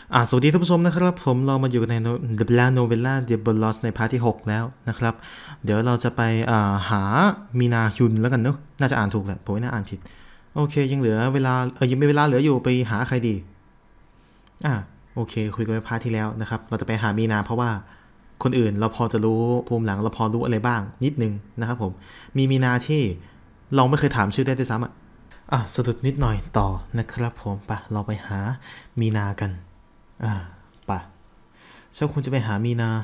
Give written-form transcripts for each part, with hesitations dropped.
สวัสดีท่านผู้ชมนะครับผมเรามาอยู่ในเดบลาโนเวล่าเดบลอสในพาร์ทที่6แล้วนะครับเดี๋ยวเราจะไปหามีนาฮยุนแล้วกันเนาะน่าจะอ่านถูกแหละผมไม่น่าอ่านผิดโอเคยังเหลือเวลายังมีเวลาเหลืออยู่ไปหาใครดีโอเคคุยกันไปพาร์ทที่แล้วนะครับเราจะไปหามีนาเพราะว่าคนอื่นเราพอจะรู้ภูมิหลังเราพอรู้อะไรบ้างนิดนึงนะครับผมมีนาที่เราไม่เคยถามชื่อได้ด้วยซ้ำสะดุดนิดหน่อยต่อนะครับผมไปเราไปหามีนากันป่ะฉันควรจะไปหามีนา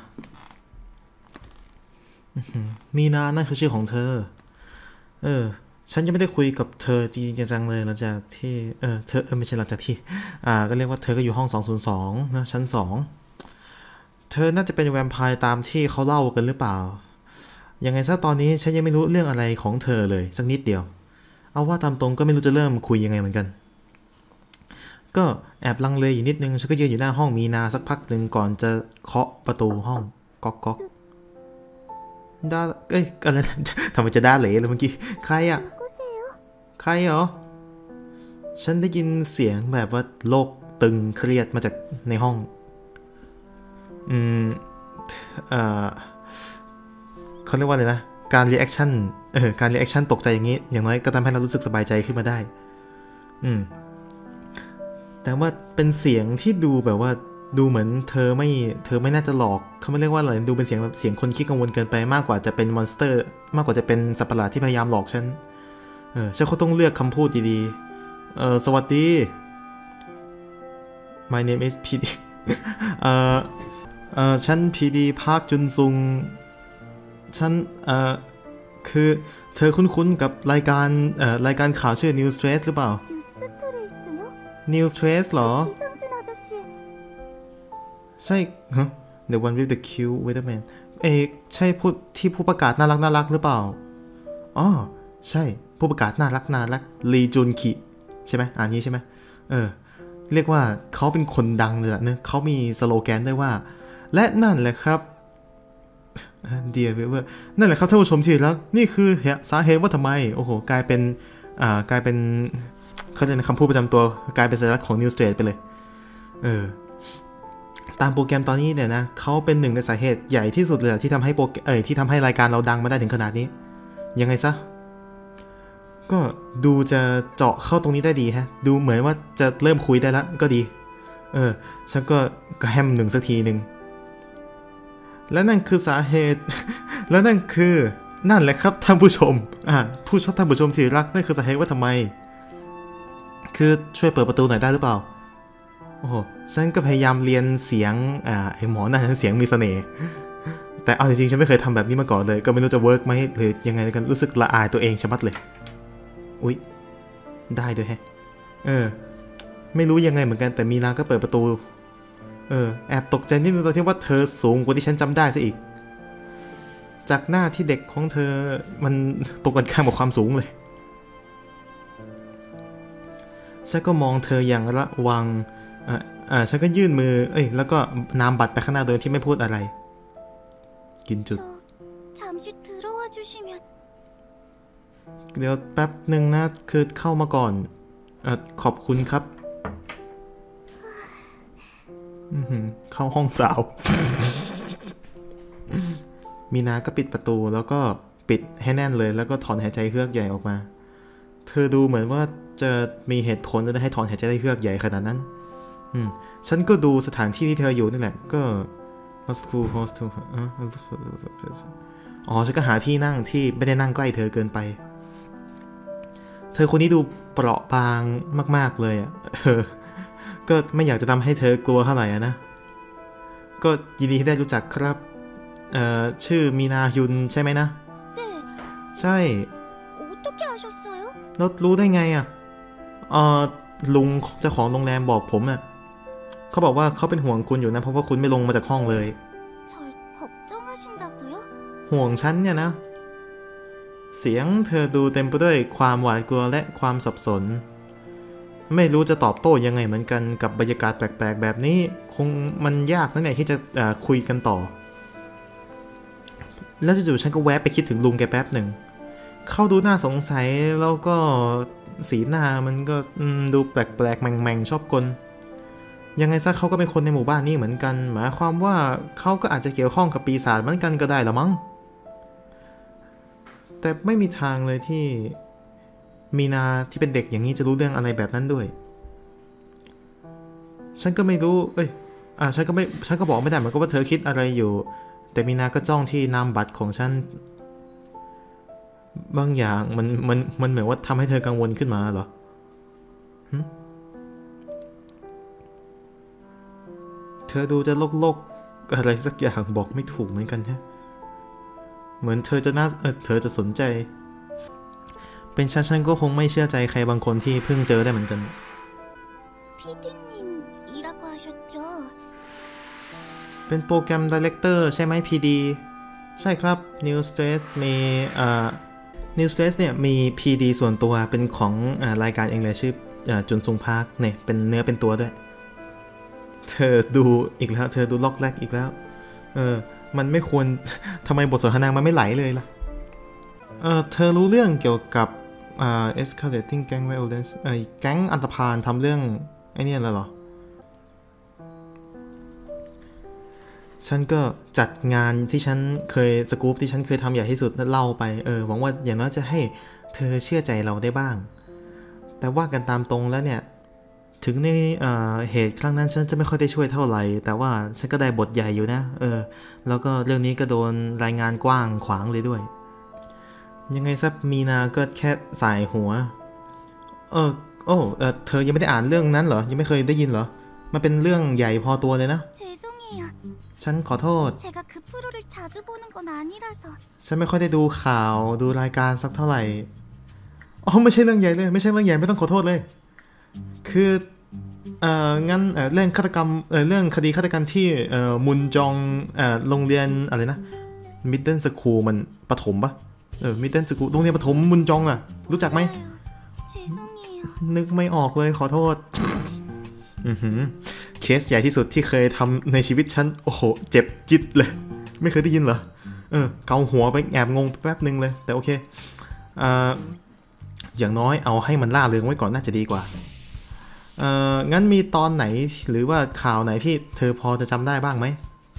มีนานั่นคือชื่อของเธอฉันยังไม่ได้คุยกับเธอจริงๆจังๆเลยหลังจากที่เธอไม่ใช่หลังจากที่ก็เรียกว่าเธอก็อยู่ห้อง202นะชั้น2เธอน่าจะเป็นแวมไพร์ตามที่เขาเล่ากันหรือเปล่ายังไงซะตอนนี้ฉันยังไม่รู้เรื่องอะไรของเธอเลยสักนิดเดียวเอาว่าตามตรงก็ไม่รู้จะเริ่มคุยยังไงเหมือนกันก็แอบลังเลอยู่นิดนึงฉันก็ยืนอยู่หน้าห้องมีนาสักพักหนึ่งก่อนจะเคาะประตูห้องก๊อกก๊อกด้าอะไรนะทำไมจะด้าเหลเลยเมื่อกี้ใครอะใครเหรอฉันได้ยินเสียงแบบว่าโลกตึงเครียดมาจากในห้องเขาเรียกว่าอะไรนะการรีแอคชั่นการรีแอคชั่นตกใจอย่างนี้อย่างน้อยก็ทำให้เรารู้สึกสบายใจขึ้นมาได้แต่ว่าเป็นเสียงที่ดูแบบว่าดูเหมือนเธอไม่น่าจะหลอกเขาไม่เรียกว่าอะไรดูเป็นเสียงแบบเสียงคนขี้กังวลเกินไปมากกว่าจะเป็นมอนสเตอร์มากกว่าจะเป็นสัตว์ประหลาดที่พยายามหลอกฉันฉันก็ต้องเลือกคำพูดดีๆสวัสดี My name is PD ฉัน PD พาร์คจุนซุงฉันคือเธอคุ้นๆกับรายการข่าวชื่อ News Trace หรือเปล่า News Trace หรอใช่ The one with the cute weatherman ใช่ผู้ประกาศน่ารักหรือเปล่าใช่ผู้ประกาศน่ารักลีจุนคิใช่ไหมอ่านนี้ใช่ไหมเรียกว่าเขาเป็นคนดังเลยล่ะเนะเขามีสโลแกนด้วยว่าและนั่นแหละครับเดียร์เวอร์นั่นแหละครับท่านผู้ชมที่รักนี่คือสาเหตุว่าทำไมโอ้โหกลายเป็นเขาเรียกคำพูดประจำตัวกลายเป็นสัญลักษณ์ของ New State ไปเลยตามโปรแกรมตอนนี้เนี่ยนะเขาเป็นหนึ่งในสาเหตุใหญ่ที่สุดเลยที่ทำให้ที่ทำให้รายการเราดังมาได้ถึงขนาดนี้ยังไงซะก็ดูจะเจาะเข้าตรงนี้ได้ดีฮะดูเหมือนว่าจะเริ่มคุยได้แล้วก็ดีฉันก็แฮมหนึ่งสักทีหนึ่งและนั่นคือสาเหตุและนั่นแหละครับท่านผู้ชมผู้ชอบท่านผู้ชมที่รักนั่นคือสาเหตุว่าทำไมคือช่วยเปิดประตูหน่อยได้หรือเปล่าโอ้โหฉันก็พยายามเรียนเสียงไอหมอนั่นเสียงมีเสน่ห์แต่เอาจริงๆฉันไม่เคยทำแบบนี้มาก่อนเลยก็ไม่รู้จะเวิร์กไหมหรือยังไงกันรู้สึกละอายตัวเองชะมัดเลยอุ๊ยได้ด้วยแฮะไม่รู้ยังไงเหมือนกันแต่มีนาก็เปิดประตูแอบตกใจนิดนึงตอนที่ว่าเธอสูงกว่าที่ฉันจำได้ซะอีกจากหน้าที่เด็กของเธอมันตกกันข้ามกับความสูงเลยฉันก็มองเธออย่างระวังฉันก็ยื่นมือแล้วก็นามบัตรไปข้างหน้าโดยที่ไม่พูดอะไรกินจุดเดี๋ยวแป๊บหนึ่งนะคือเข้ามาก่อนขอบคุณครับเข้าห้องสาว มีนาก็ปิดประตูแล้วก็ปิดให้แน่นเลยแล้วก็ถอนหายใจเฮือกใหญ่ออกมาเธอดูเหมือนว่าจะมีเหตุผลจะให้ถอนหายใจได้เฮือกใหญ่ขนาดนั้นฉันก็ดูสถานที่ที่เธออยู่นี่แหละก็ hostel ฉันก็หาที่นั่งที่ไม่ได้นั่งใกล้เธอเกินไปเธอคนนี้ดูเปราะบางมากๆเลยก็ไม่อยากจะทำให้เธอกลัวเท่าไหร่นะก็ยินดีที่ได้รู้จักครับชื่อมีนาฮยุนใช่ไหมนะใช่แล้วรู้ได้ไงลุงเจ้าของโรงแรมบอกผมเขาบอกว่าเขาเป็นห่วงคุณอยู่นะเพราะว่าคุณไม่ลงมาจากห้องเลยห่วงฉันเนี่ยนะเสียงเธอดูเต็มไปด้วยความหวาดกลัวและความสับสนไม่รู้จะตอบโต้ยังไงเหมือนกันกับบรรยากาศแปลกๆแบบนี้คงมันยากนั่นแหละที่จะคุยกันต่อแล้วจู่ๆฉันก็แวะไปคิดถึงลุงแกแป๊บหนึ่งเขาดูน่าสงสัยแล้วก็สีหน้ามันก็ดูแปลกๆแมงๆชอบกลยังไงซะเขาก็เป็นคนในหมู่บ้านนี้เหมือนกันหมายความว่าเขาก็อาจจะเกี่ยวข้องกับปีศาจเหมือนกันก็ได้ละมั้งแต่ไม่มีทางเลยที่มีนาที่เป็นเด็กอย่างนี้จะรู้เรื่องอะไรแบบนั้นด้วยฉันก็ไม่รู้ฉันก็บอกไม่ได้เหมือนกับว่าเธอคิดอะไรอยู่แต่มีนาก็จ้องที่นามบัตรของฉันบางอย่างมันเหมือนว่าทำให้เธอกังวลขึ้นมาเหรอเธอดูจะโลกอะไรสักอย่างบอกไม่ถูกเหมือนกันฮะเหมือนเธอจะเธอจะสนใจเป็นฉันก็คงไม่เชื่อใจใครบางคนที่เพิ่งเจอได้เหมือนกันเป็นโปรแกรมไดเรคเตอร์ใช่ไหม PD ใช่ครับ New Stress มีNew Stress เนี่ยมี PD ส่วนตัวเป็นของรายการเองเลยชื่อจุนซุงพาร์คเนี่ยเป็นเนื้อเป็นตัวด้วยเธอดูอีกแล้วเธอดูล็อกแรกอีกแล้วมันไม่ควร ทำไมบทสนทนามันไม่ไหลเลยล่ะเธอรู้เรื่องเกี่ยวกับescalating gang violence แก๊งอันธพาลทำเรื่องไอ้นี่แล้วเหรอฉันก็จัดงานที่ฉันเคยสกู๊ปที่ฉันเคยทำใหญ่ที่สุดเล่าไปหวังว่าอย่างน้อยจะให้เธอเชื่อใจเราได้บ้างแต่ว่ากันตามตรงแล้วเนี่ยถึงในเหตุครั้งนั้นฉันจะไม่ค่อยได้ช่วยเท่าไหร่แต่ว่าฉันก็ได้บทใหญ่อยู่นะแล้วก็เรื่องนี้ก็โดนรายงานกว้างขวางเลยด้วยยังไงซับมีนาก็แค่สายหัวเธอยังไม่ได้อ่านเรื่องนั้นเหรอยังไม่เคยได้ยินเหรอมันเป็นเรื่องใหญ่พอตัวเลยนะฉันขอโทษฉันไม่ค่อยได้ดูข่าวดูรายการสักเท่าไหร่ไม่ใช่เรื่องใหญ่เลยไม่ใช่เรื่องใหญ่ไม่ต้องขอโทษเลยคืองั้นเรื่องฆาตกรรมเรื่องคดีฆาตกรรมที่มุนจองโรงเรียนอะไรนะมิดเดิลสคูลมันประถมปะมิดเดิลสกูลโรงเรียนประถมมุนจองอะรู้จักไหมนึกไม่ออกเลยขอโทษเคสใหญ่ที่สุดที่เคยทำในชีวิตฉันโอ้โหเจ็บจิตเลยไม่เคยได้ยินเหรอเกาหัวไปแอบงงแป๊บนึงเลยแต่โอเคอย่างน้อยเอาให้มันล่าเริงไว้ก่อนน่าจะดีกว่างั้นมีตอนไหนหรือว่าข่าวไหนที่เธอพอจะจำได้บ้างไหม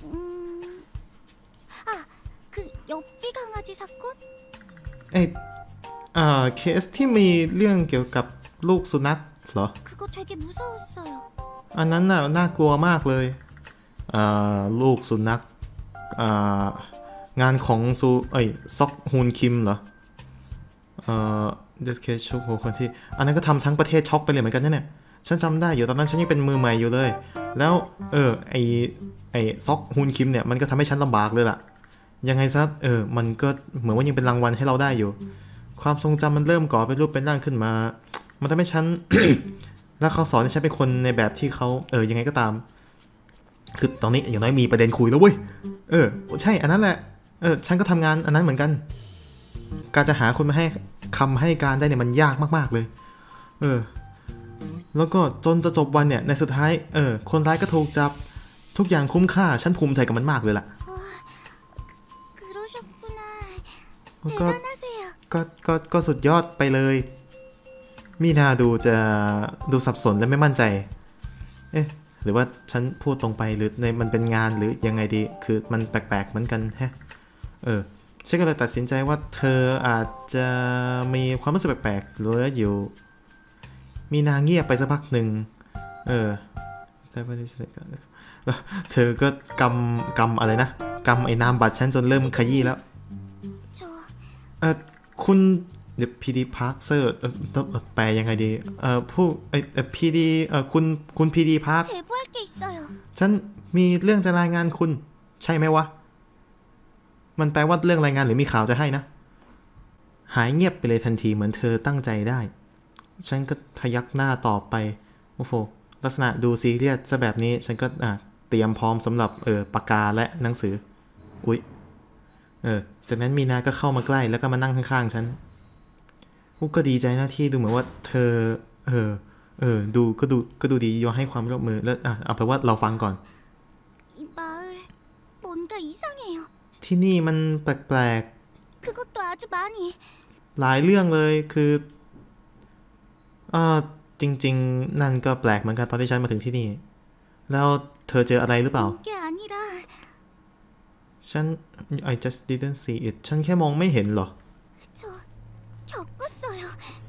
เคสที่มีเรื่องเกี่ยวกับลูกสุนัขเหรออันนั้นน่ากลัวมากเลยลูกสุนัขงานของซอกฮุนคิมเหรอเดสเคชุกโหคนที่อันนั้นก็ทำทั้งประเทศช็อกไปเลยเหมือนกันเนี่ยฉันจำได้อยู่ตอนนั้นฉันยังเป็นมือใหม่อยู่เลยแล้วไอซอกฮุนคิมเนี่ยมันก็ทำให้ฉันลำบากเลยล่ะยังไงซะมันก็เหมือนว่ายังเป็นรางวัลให้เราได้อยู่ความทรงจำมันเริ่มก่อเป็นรูปเป็นร่างขึ้นมามันทำให้ฉัน แล้วเขาสอนให้ฉันเป็นคนในแบบที่เขายังไงก็ตามคือตอนนี้อย่างน้อยมีประเด็นคุยแล้วเว้ยใช่อันนั้นแหละฉันก็ทำงานอันนั้นเหมือนกันการจะหาคนมาให้คำให้การได้เนี่ยมันยากมากๆเลยแล้วก็จนจะจบวันเนี่ยในสุดท้ายคนร้ายก็ถูกจับทุกอย่างคุ้มค่าฉันภูมิใจกับมันมากเลยล่ะก็สุดยอดไปเลยมีนาดูสับสนและไม่มั่นใจหรือว่าฉันพูดตรงไปหรือในมันเป็นงานหรือยังไงดีคือมันแปลกๆเหมือนกันแฮะฉันก็เลยตัดสินใจว่าเธออาจจะมีความรู้สึกแปลกๆเหลืออยู่มีนาเงียบไปสักพักหนึ่งแต่ไม่ได้เธอก็กำอะไรนะกำไอ้นามบัตรฉันจนเริ่มขยี้แล้วคุณเดี๋ยว PD Park เซอร์แปลยังไงดีผู้PD คุณ PD Park ฉันมีเรื่องจะรายงานคุณใช่ไหมวะมันแปลว่าเรื่องรายงานหรือมีข่าวจะให้นะหายเงียบไปเลยทันทีเหมือนเธอตั้งใจได้ฉันก็พยักหน้าตอบไปโอ้โหลักษณะดูซีเรียสซะแบบนี้ฉันก็เตรียมพร้อมสำหรับปากกาและหนังสืออุ๊ยจากนั้นมีนาก็เข้ามาใกล้แล้วก็มานั่งข้างๆฉันก็ดีใจนะที่ดูเหมือนว่าเธอก็ดูดียอมให้ความร่วมมือแล้วเอาไปว่าเราฟังก่อนที่นี่มันแปลกๆหลายเรื่องเลยคือจริงๆนั่นก็แปลกเหมือนกันตอนที่ฉันมาถึงที่นี่แล้วเธอเจออะไรหรือเปล่า 게 아니라 ฉัน I just didn't see it ฉันแค่มองไม่เห็นเหรอ 저 겪었어요.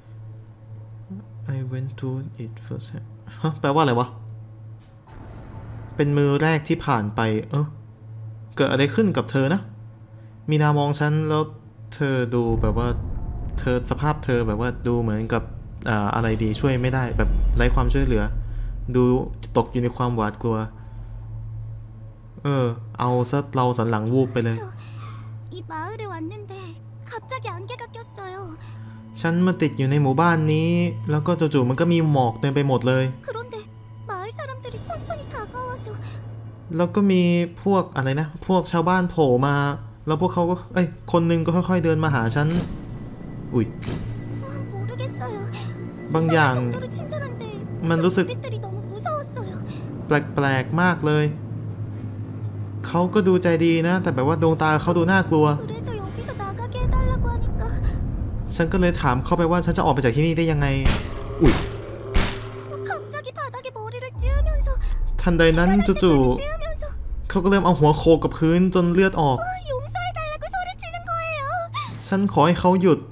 I went to it first ฮะแปลว่าอะไรวะ เป็นมือแรกที่ผ่านไปเกิดอะไรขึ้นกับเธอนะ มีนามองฉันแล้วเธอดูแบบว่าสภาพเธอแบบว่าดูเหมือนกับอะไรดีช่วยไม่ได้แบบไร้ความช่วยเหลือ ดูตกอยู่ในความหวาดกลัวเอาซะเราสันหลังวูบไปเลย 이 마을에 왔는데 갑자기 안개가 꼈어요. ฉันมาติดอยู่ในหมู่บ้านนี้แล้วก็จู่ๆมันก็มีหมอกเต็มไปหมดเลย 그런데 마을 사람들이 천천히 다가와서 แล้วก็มีพวกอะไรนะพวกชาวบ้านโผล่มาแล้วพวกเขาก็คนหนึ่งก็ค่อยๆเดินมาหาฉันอุ๊ย 모르겠어요. บางอย่าง 정도로 친절한데 มันรู้สึก 우리들이 너무 무서웠어요. แปลกๆมากเลยเขาก็ดูใจดีนะแต่แบบว่าดวงตาเขาดูน่ากลัว 그래서 여기서 나가게 해달라고 하니까 ฉันก็เลยถามเขาไปว่าฉันจะออกไปจากที่นี่ได้ยังไงอุ๊ย 갑자기 바닥에 머리를 찧으면서 ทันใดนั้นจู่ 찧으면서 ๆเขาก็เริ่มเอาหัวโขกกับพื้นจนเลือดออก 용서해달라고 소리치는 거예요. ฉันขอให้เขาหยุด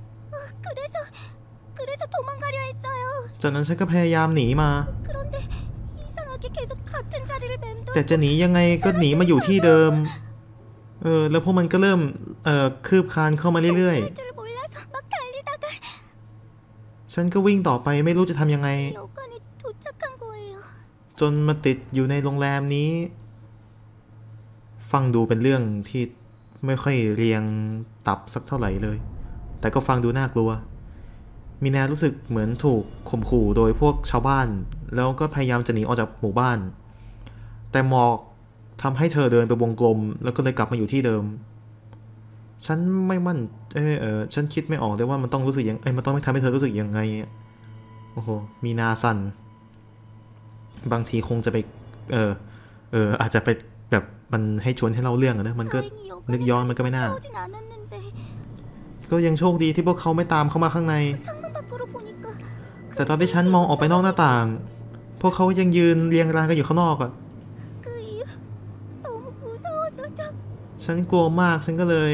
그래서 도망가려 했어요. จากนั้นฉันก็พยายามหนีมา 그런데 이상하게 계속 같은 자리를 맴돌. แต่จะหนียังไงก็หนีมาอยู่ที่เดิมแล้วพวกมันก็เริ่มคืบคลานเข้ามาเรื่อย 할 줄 몰라서 막 달리다가 ๆฉันก็วิ่งต่อไปไม่รู้จะทำยังไง 여관에 도착한 거예요. จนมาติดอยู่ในโรงแรมนี้ ฟังดูเป็นเรื่องที่ไม่ค่อยเรียงตับสักเท่าไหร่เลย แต่ก็ฟังดูน่ากลัว มีนารู้สึกเหมือนถูกข่มขู่โดยพวกชาวบ้านแล้วก็พยายามจะหนีออกจากหมู่บ้าน แต่หมอกทำให้เธอเดินไปวงกลมแล้วก็เลยกลับมาอยู่ที่เดิม ฉันไม่มั่นฉันคิดไม่ออกเลยว่ามันต้องรู้สึกยังมันต้องไม่ทำให้เธอรู้สึกยังไงโอ้โหมีนาสั่นบางทีคงจะไปอาจจะไปแบบมันให้ชวนให้เล่าเรื่องนะมันก็นึกย้อนมันก็ไม่น่า 쫓아오진 않았는데 ก็ยังโชคดีที่พวกเขาไม่ตามเข้ามาข้างใน 창문 밖으로 보니까 แต่ตอนที่ฉันมองออกไปนอกหน้าต่าง พวกเขายังยืนเรียงรายกันอยู่ข้างนอกอ่ะ 그 이후 너무 무서워서 ฉันกลัวมากฉันก็เลย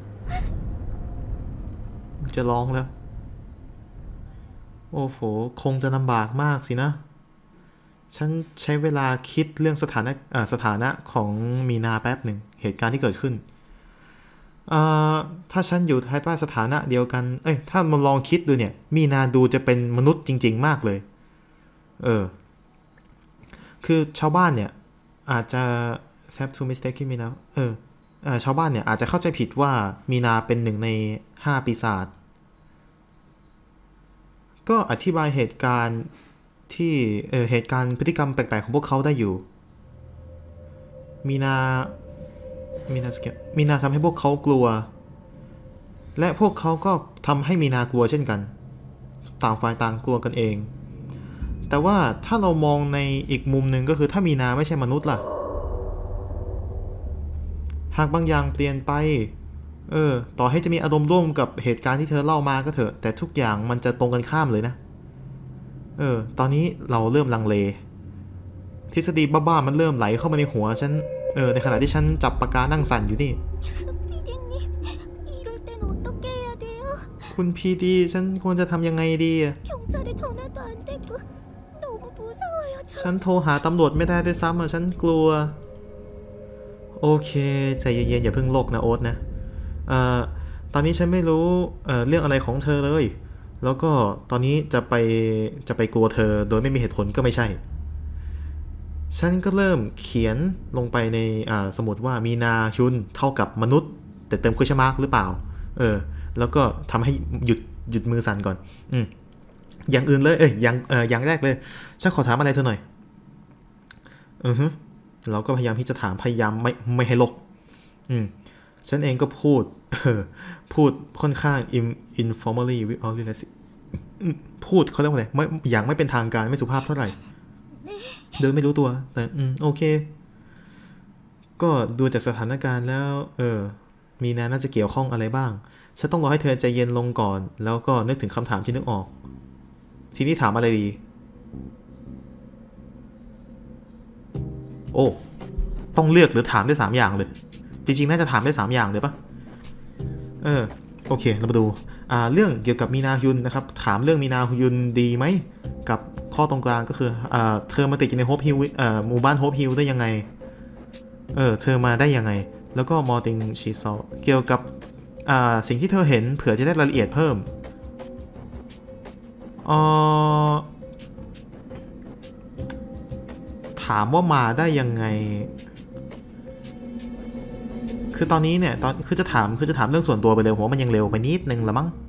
จะร้องแล้วโอ้โหคงจะลำบากมากสินะ ฉันใช้เวลาคิดเรื่องสถานะของมีนาแป๊บหนึ่งเหตุการณ์ที่เกิดขึ้นถ้าฉันอยู่ภายใต้สถานะเดียวกันถ้ามาลองคิดดูเนี่ยมีนาดูจะเป็นมนุษย์จริงๆมากเลยคือชาวบ้านเนี่ยอาจจะ have to mistake มีนาชาวบ้านเนี่ยอาจจะเข้าใจผิดว่ามีนาเป็นหนึ่งใน5ปีศาจก็อธิบายเหตุการณ์ที่เหตุการณ์พฤติกรรมแปลกๆของพวกเขาได้อยู่มีนาทำให้พวกเขากลัวและพวกเขาก็ทำให้มีนากลัวเช่นกันต่างฝ่ายต่างกลัวกันเองแต่ว่าถ้าเรามองในอีกมุมหนึ่งก็คือถ้ามีนาไม่ใช่มนุษย์ล่ะหากบางอย่างเปลี่ยนไปต่อให้จะมีอารมณ์ร่วมกับเหตุการณ์ที่เธอเล่ามาก็เถอะแต่ทุกอย่างมันจะตรงกันข้ามเลยนะตอนนี้เราเริ่มลังเลทฤษฎีบ้าๆมันเริ่มไหลเข้ามาในหัวฉันในขณะที่ฉันจับปากกานั่งสั่นอยู่นี่ PD님 이럴 땐 어떻게 해야 돼요? คุณพีดีฉันควรจะทำยังไงดี 경찰에 전화도 안 되고 너무 무서워요. ฉันโทรหาตำรวจไม่ได้ด้วยซ้ำฉันกลัวโอเคใจเย็นๆอย่าเพิ่งโลกนะโอ๊ตนะตอนนี้ฉันไม่รู้เรื่องอะไรของเธอเลยแล้วก็ตอนนี้จะไปกลัวเธอโดยไม่มีเหตุผลก็ไม่ใช่ฉันก็เริ่มเขียนลงไปในสมุดว่ามีนาชุนเท่ากับมนุษย์แต่เติมคุชมาร์กหรือเปล่าแล้วก็ทำให้หยุดมือสั่นก่อนอย่างอื่นเลยอย่างแรกเลยฉันขอถามอะไรเธอหน่อยเราก็พยายามที่จะถามพยายามไม่ให้ลกฉันเองก็พูดค่อนข้าง informally with all related พูดเขาเรียกว่าอะไรอย่างไม่เป็นทางการไม่สุภาพเท่าไหร่โดยไม่รู้ตัวแต่โอเคก็ดูจากสถานการณ์แล้วมีนาน่าจะเกี่ยวข้องอะไรบ้างฉันต้องรอให้เธอใจเย็นลงก่อนแล้วก็นึกถึงคำถามที่นึกออกทีนี้ถามอะไรดีโอ้ต้องเลือกหรือถามได้3อย่างเลยจริงๆน่าจะถามได้3อย่างเลยปะโอเคเรามาดูเรื่องเกี่ยวกับมีนาฮยุนนะครับถามเรื่องมีนาฮยุนดีไหมกับข้อตรงกลางก็คือเธอมาติดอยู่ในโฮปฮิลหมู่บ้านโฮปฮิลได้ยังไงเธอมาได้ยังไงแล้วก็มอติงชีซอลเกี่ยวกับสิ่งที่เธอเห็นเผื่อจะได้รายละเอียดเพิ่มถามว่ามาได้ยังไงคือตอนนี้เนี่ยคือจะถามเรื่องส่วนตัวไปเลยผมว่ามันยังเร็วไปนิดนึงละมั้ง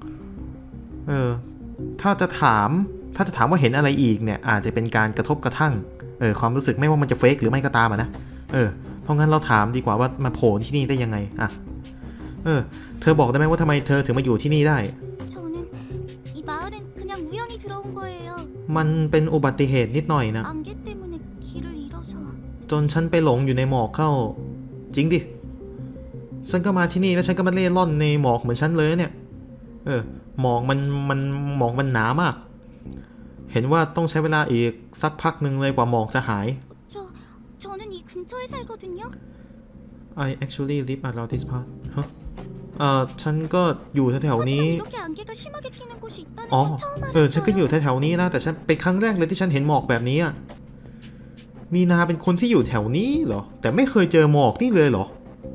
ถ้าจะถามว่าเห็นอะไรอีกเนี่ยอาจจะเป็นการกระทบกระทั่งความรู้สึกไม่ว่ามันจะเฟกหรือไม่ก็ตามนะเพราะงั้นเราถามดีกว่าว่ามาโผล่ที่นี่ได้ยังไงเธอบอกได้ไหมว่าทำไมเธอถึงมาอยู่ที่นี่ได้มันเป็นอุบัติเหตุนิดหน่อยนะจนฉันไปหลงอยู่ในหมอกเข้าจริงดิฉันก็มาที่นี่แล้วฉันก็มาเล่ร่อนในหมอกเหมือนฉันเลยเนี่ยหมอกมันหนามากเห็นว่าต้องใช้เวลาอีกสักพักหนึ่งเลยกว่าหมอกจะหาย I actually live around this part ฉันก็อยู่แถวๆนี้ฉันก็อยู่แถวๆนี้นะแต่ฉันเป็นครั้งแรกเลยที่ฉันเห็นหมอกแบบนี้มีนาเป็นคนที่อยู่แถวนี้เหรอแต่ไม่เคยเจอหมอกนี่เลยเหรอ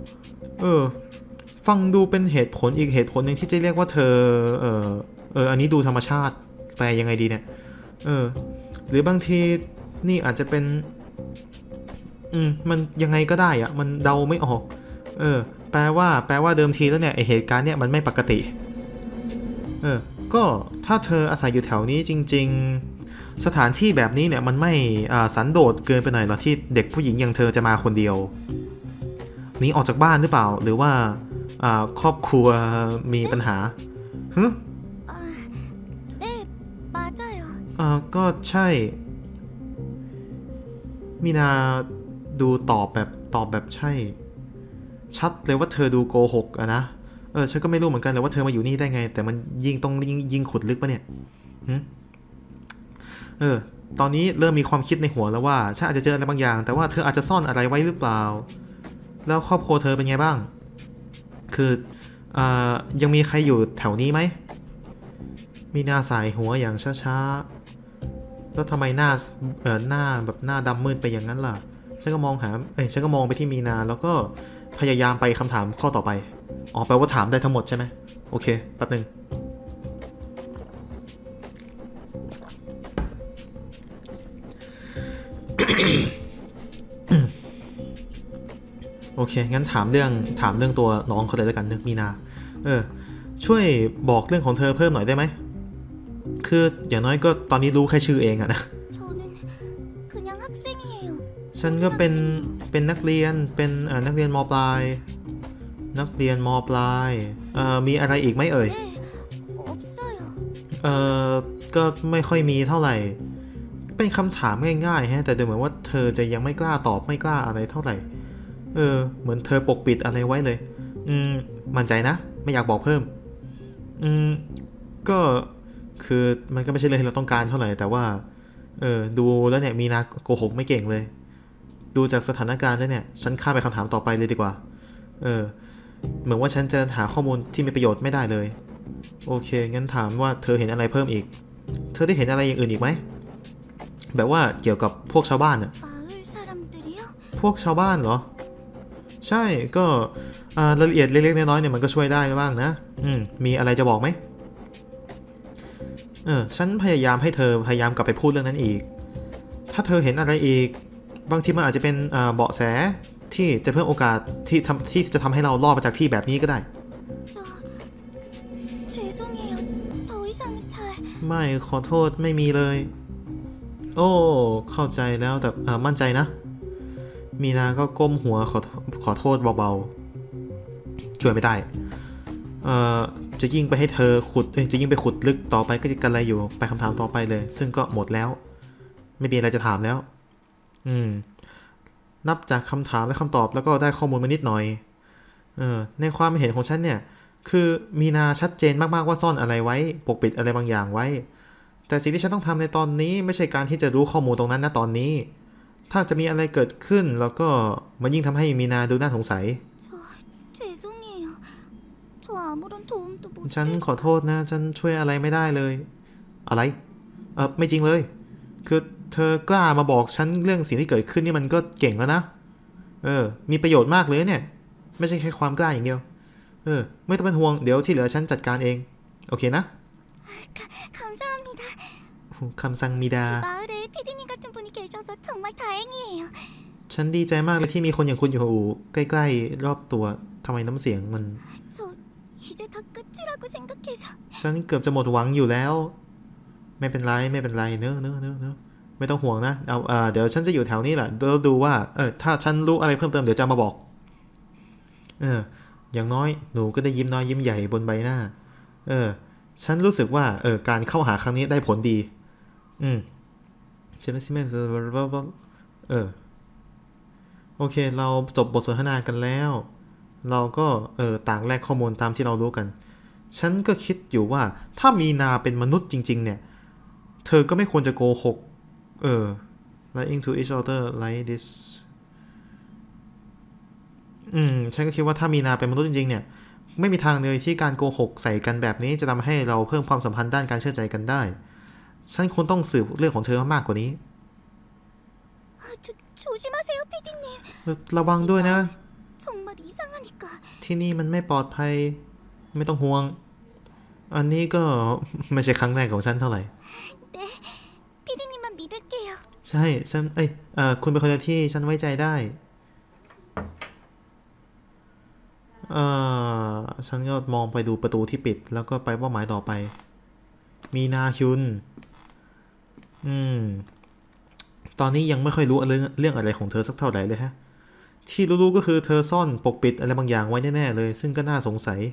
ฟังดูเป็นเหตุผลอีกเหตุผลหนึ่งที่จะเรียกว่าเธออันนี้ดูธรรมชาติแปลยังไงดีเนี่ยหรือบางทีนี่อาจจะเป็นมันยังไงก็ได้มันเดาไม่ออกแปลว่าเดิมทีแล้วเนี่ยไอเหตุการณ์เนี่ยมันไม่ปกติก็ถ้าเธออาศัยอยู่แถวนี้จริงๆสถานที่แบบนี้เนี่ยมันไม่สันโดษเกินไปหน่อยหรอที่เด็กผู้หญิงอย่างเธอจะมาคนเดียวหนีออกจากบ้านหรือเปล่าหรือว่าครอบครัวมีปัญหาก็ใช่มีนาดูตอบแบบใช่ชัดเลยว่าเธอดูโกหกนะฉันก็ไม่รู้เหมือนกันเลยว่าเธอมาอยู่นี่ได้ไงแต่มันยิ่งขุดลึกปะเนี่ยตอนนี้เริ่มมีความคิดในหัวแล้วว่าฉันอาจจะเจออะไรบางอย่างแต่ว่าเธออาจจะซ่อนอะไรไว้หรือเปล่าแล้วครอบครัวเธอเป็นไงบ้างคือยังมีใครอยู่แถวนี้ไหมมีนาสายหัวอย่างช้าๆแล้วทำไมหน้าแบบหน้าดำมืดไปอย่างนั้นล่ะฉันก็มองไปที่มีนาแล้วก็พยายามไปคำถามข้อต่อไปแปลว่าถามได้ทั้งหมดใช่ไหมโอเคแป๊บนึง โอเคงั้นถามเรื่องตัวน้องเขาเลยแล้วกันนึกมีนาช่วยบอกเรื่องของเธอเพิ่มหน่อยได้ไหมคืออย่างน้อยก็ตอนนี้รู้แค่ชื่อเองนะฉันก็เป็นนักเรียนนักเรียนม.ปลายมีอะไรอีกไหมเอ่ยก็ไม่ค่อยมีเท่าไหร่เป็นคำถามง่ายๆฮะแต่ดูเหมือนว่าเธอจะยังไม่กล้าตอบไม่กล้าอะไรเท่าไหร่เหมือนเธอปกปิดอะไรไว้เลยมั่นใจนะไม่อยากบอกเพิ่มก็คือมันก็ไม่ใช่เรื่องที่เราต้องการเท่าไหร่แต่ว่าดูแล้วเนี่ยมีนาโกหกไม่เก่งเลยดูจากสถานการณ์แล้วเนี่ยฉันข้ามไปคำถามต่อไปเลยดีกว่าเหมือนว่าฉันจะหาข้อมูลที่มีประโยชน์ไม่ได้เลยโอเคงั้นถามว่าเธอเห็นอะไรเพิ่มอีกเธอได้เห็นอะไรอย่างอื่นอีกไหมแบบว่าเกี่ยวกับพวกชาวบ้านน่ะพวกชาวบ้านเหรอใช่ก็รายละเอียดเล็กๆน้อยๆเนี่ยมันก็ช่วยได้บ้างนะมีอะไรจะบอกไหมฉันพยายามให้เธอพยายามกลับไปพูดเรื่องนั้นอีกถ้าเธอเห็นอะไรอีกบางทีมันอาจจะเป็นเบาะแสที่จะเพิ่มโอกาสที่จะทำให้เรารอดมาจากที่แบบนี้ก็ได้ไม่ขอโทษไม่มีเลยโอ้เข้าใจแล้วแต่มั่นใจนะมีนาก็ก้มหัวขอโทษเบาๆช่วยไม่ได้จะยิ่งไปให้เธอจะยิ่งไปขุดลึกต่อไปก็จะกันอะไรอยู่ไปคำถามต่อไปเลยซึ่งก็หมดแล้วไม่มีอะไรจะถามแล้วนับจากคำถามและคำตอบแล้วก็ได้ข้อมูลมานิดหน่อยในความเห็นของฉันเนี่ยคือมีนาชัดเจนมากๆว่าซ่อนอะไรไว้ปกปิดอะไรบางอย่างไว้แต่สิ่งที่ฉันต้องทำในตอนนี้ไม่ใช่การที่จะรู้ข้อมูลตรงนั้นนะตอนนี้ถ้าจะมีอะไรเกิดขึ้นแล้วก็มันยิ่งทำให้มีนาดูน่าสงสัย 죄송해요. 저 아무런 도움도 못. ฉันขอโทษนะฉันช่วยอะไรไม่ได้เลย อะไรไม่จริงเลยคือเธอกล้ามาบอกฉันเรื่องสิ่งที่เกิดขึ้นนี่มันก็เก่งแล้วนะมีประโยชน์มากเลยเนี่ยไม่ใช่แค่ความกล้าอย่างเดียวไม่ต้องเป็นห่วงเดี๋ยวที่เหลือฉันจัดการเองโอเคนะ 감사합니다. คำสั่งมิดา 마을에 피디님 같은 분이 계셔서 정말 다행이에요. ฉันดีใจมากเลยที่มีคนอย่างคุณอยู่ใกล้ๆรอบตัวทำไมน้ำเสียงมัน 저 이제 다 끝이라고 생각해서. ฉันเกือบจะหมดหวังอยู่แล้วไม่เป็นไรเนอะไม่ต้องห่วงนะเดี๋ยวฉันจะอยู่แถวนี้แหละดูว่าถ้าฉันรู้อะไรเพิ่มเติมเดี๋ยวจะมาบอกอย่างน้อยหนูก็ได้ยิ้มน้อยยิ้มใหญ่บนใบหน้าฉันรู้สึกว่าการเข้าหาครั้งนี้ได้ผลดีใช่ไหมซิเมนโอเคเราจบบทสนทนากันแล้วเราก็ต่างแลกข้อมูลตามที่เรารู้กันฉันก็คิดอยู่ว่าถ้ามีนาเป็นมนุษย์จริงๆเนี่ยเธอก็ไม่ควรจะโกหกlying to each other like this ฉันก็คิดว่าถ้ามีนาเป็นมนุษย์จริงๆเนี่ยไม่มีทางเลยที่การโกหกใส่กันแบบนี้จะทำให้เราเพิ่มความสัมพันธ์ด้านการเชื่อใจกันได้ฉันควรต้องสืบเรื่องของเธอมากกว่านี้ 조심하세요, 피디님. ระวังด้วยนะ 정말 이상하니까. ที่นี่มันไม่ปลอดภัยไม่ต้องห่วงอันนี้ก็ไม่ใช่ครั้งแรกของฉันเท่าไหร่ 네, 피디님만 믿을게요. ใช่ฉันคุณเป็นคนเดียวที่ฉันไว้ใจได้ฉันก็มองไปดูประตูที่ปิดแล้วก็ไปเป้าหมายต่อไปมีนาฮยุนตอนนี้ยังไม่ค่อยรู้เรื่องอะไรของเธอสักเท่าไหร่เลยฮะที่รู้ๆก็คือเธอซ่อนปกปิดอะไรบางอย่างไว้แน่ๆเลยซึ่งก็น่าสงสัย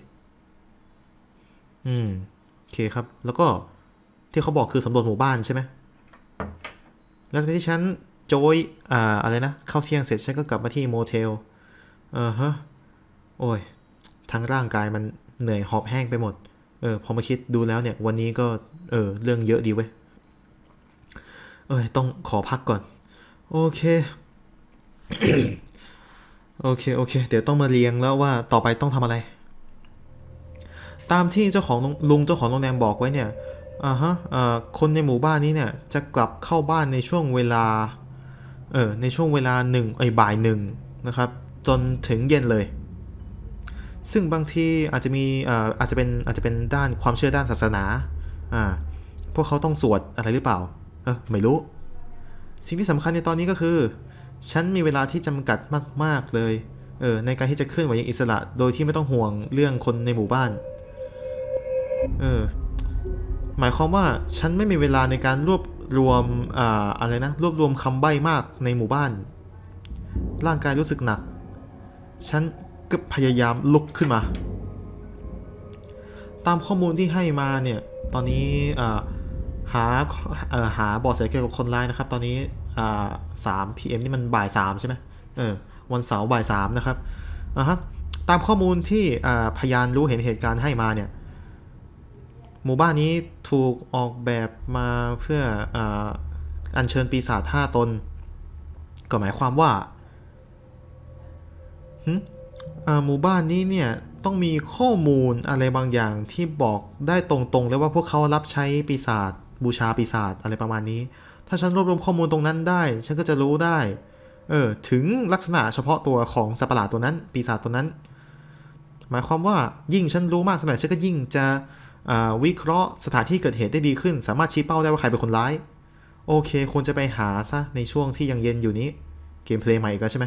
โอเคครับแล้วก็ที่เขาบอกคือสำรวจหมู่บ้านใช่ไหมแล้วที่ฉันโจยอะไรนะเข้าเที่ยงเสร็จฉันก็กลับมาที่โมเทลฮะโอ้ยทั้งร่างกายมันเหนื่อยหอบแห้งไปหมดพอมาคิดดูแล้วเนี่ยวันนี้ก็เรื่องเยอะดีเว้ยต้องขอพักก่อนโอเค โอเคเดี๋ยวต้องมาเรียงแล้วว่าต่อไปต้องทำอะไรตามที่เจ้าของลุงเจ้าของโรงแรมบอกไว้เนี่ยคนในหมู่บ้านนี้เนี่ยจะกลับเข้าบ้านในช่วงเวลาในช่วงเวลาบ่าย1นะครับจนถึงเย็นเลยซึ่งบางทีอาจจะเป็นด้านความเชื่อด้านศาสนาพวกเขาต้องสวดอะไรหรือเปล่าไม่รู้สิ่งที่สำคัญในตอนนี้ก็คือฉันมีเวลาที่จำกัดมากๆเลยในการที่จะเคลื่อนไหวอย่างอิสระโดยที่ไม่ต้องห่วงเรื่องคนในหมู่บ้านหมายความว่าฉันไม่มีเวลาในการรวบรวมรวบรวมคำใบ้มากในหมู่บ้านร่างกายรู้สึกหนักฉันก็พยายามลุกขึ้นมาตามข้อมูลที่ให้มาเนี่ยตอนนี้หาเบาะแสเกี่ยวกับคนร้ายนะครับตอนนี้3 PM นี่มันบ่าย3ใช่ไหมวันเสาร์บ่าย3นะครับตามข้อมูลที่พยานรู้เห็นเหตุการณ์ให้มาเนี่ยหมู่บ้านนี้ถูกออกแบบมาเพื่ออัญเชิญปีศาจ5 ตนก็หมายความว่าหมู่บ้านนี้เนี่ยต้องมีข้อมูลอะไรบางอย่างที่บอกได้ตรงๆเลยว่าพวกเขารับใช้ปีศาจบูชาปีศาจอะไรประมาณนี้ถ้าฉันรวบรวมข้อมูลตรงนั้นได้ฉันก็จะรู้ได้ถึงลักษณะเฉพาะตัวของสัตว์ประหลาดตัวนั้นปีศาจตัวนั้นหมายความว่ายิ่งฉันรู้มากเท่าไหร่ฉันก็ยิ่งจะวิเคราะห์สถานที่เกิดเหตุได้ดีขึ้นสามารถชี้เป้าได้ว่าใครเป็นคนร้ายโอเคควรจะไปหาซะในช่วงที่ยังเย็นอยู่นี้เกมเพลย์ใหม่อีกแล้วใช่ไหม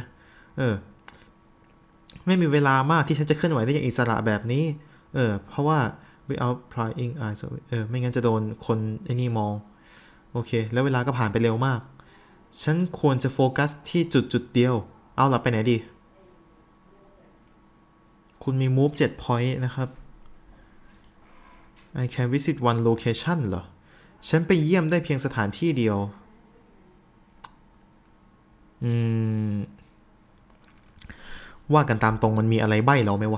ไม่มีเวลามากที่ฉันจะเคลื่อนไหวได้อย่างอิสระแบบนี้เพราะว่า without prying eyes ไม่งั้นจะโดนคนไอ้นี่มองโอเคแล้วเวลาก็ผ่านไปเร็วมากฉันควรจะโฟกัสที่จุดเดียวเอาล่ะไปไหนดีคุณมี move 7 point นะครับ I can visit one location เหรอฉันไปเยี่ยมได้เพียงสถานที่เดียวว่ากันตามตรงมันมีอะไรใบ้เราไหมวะ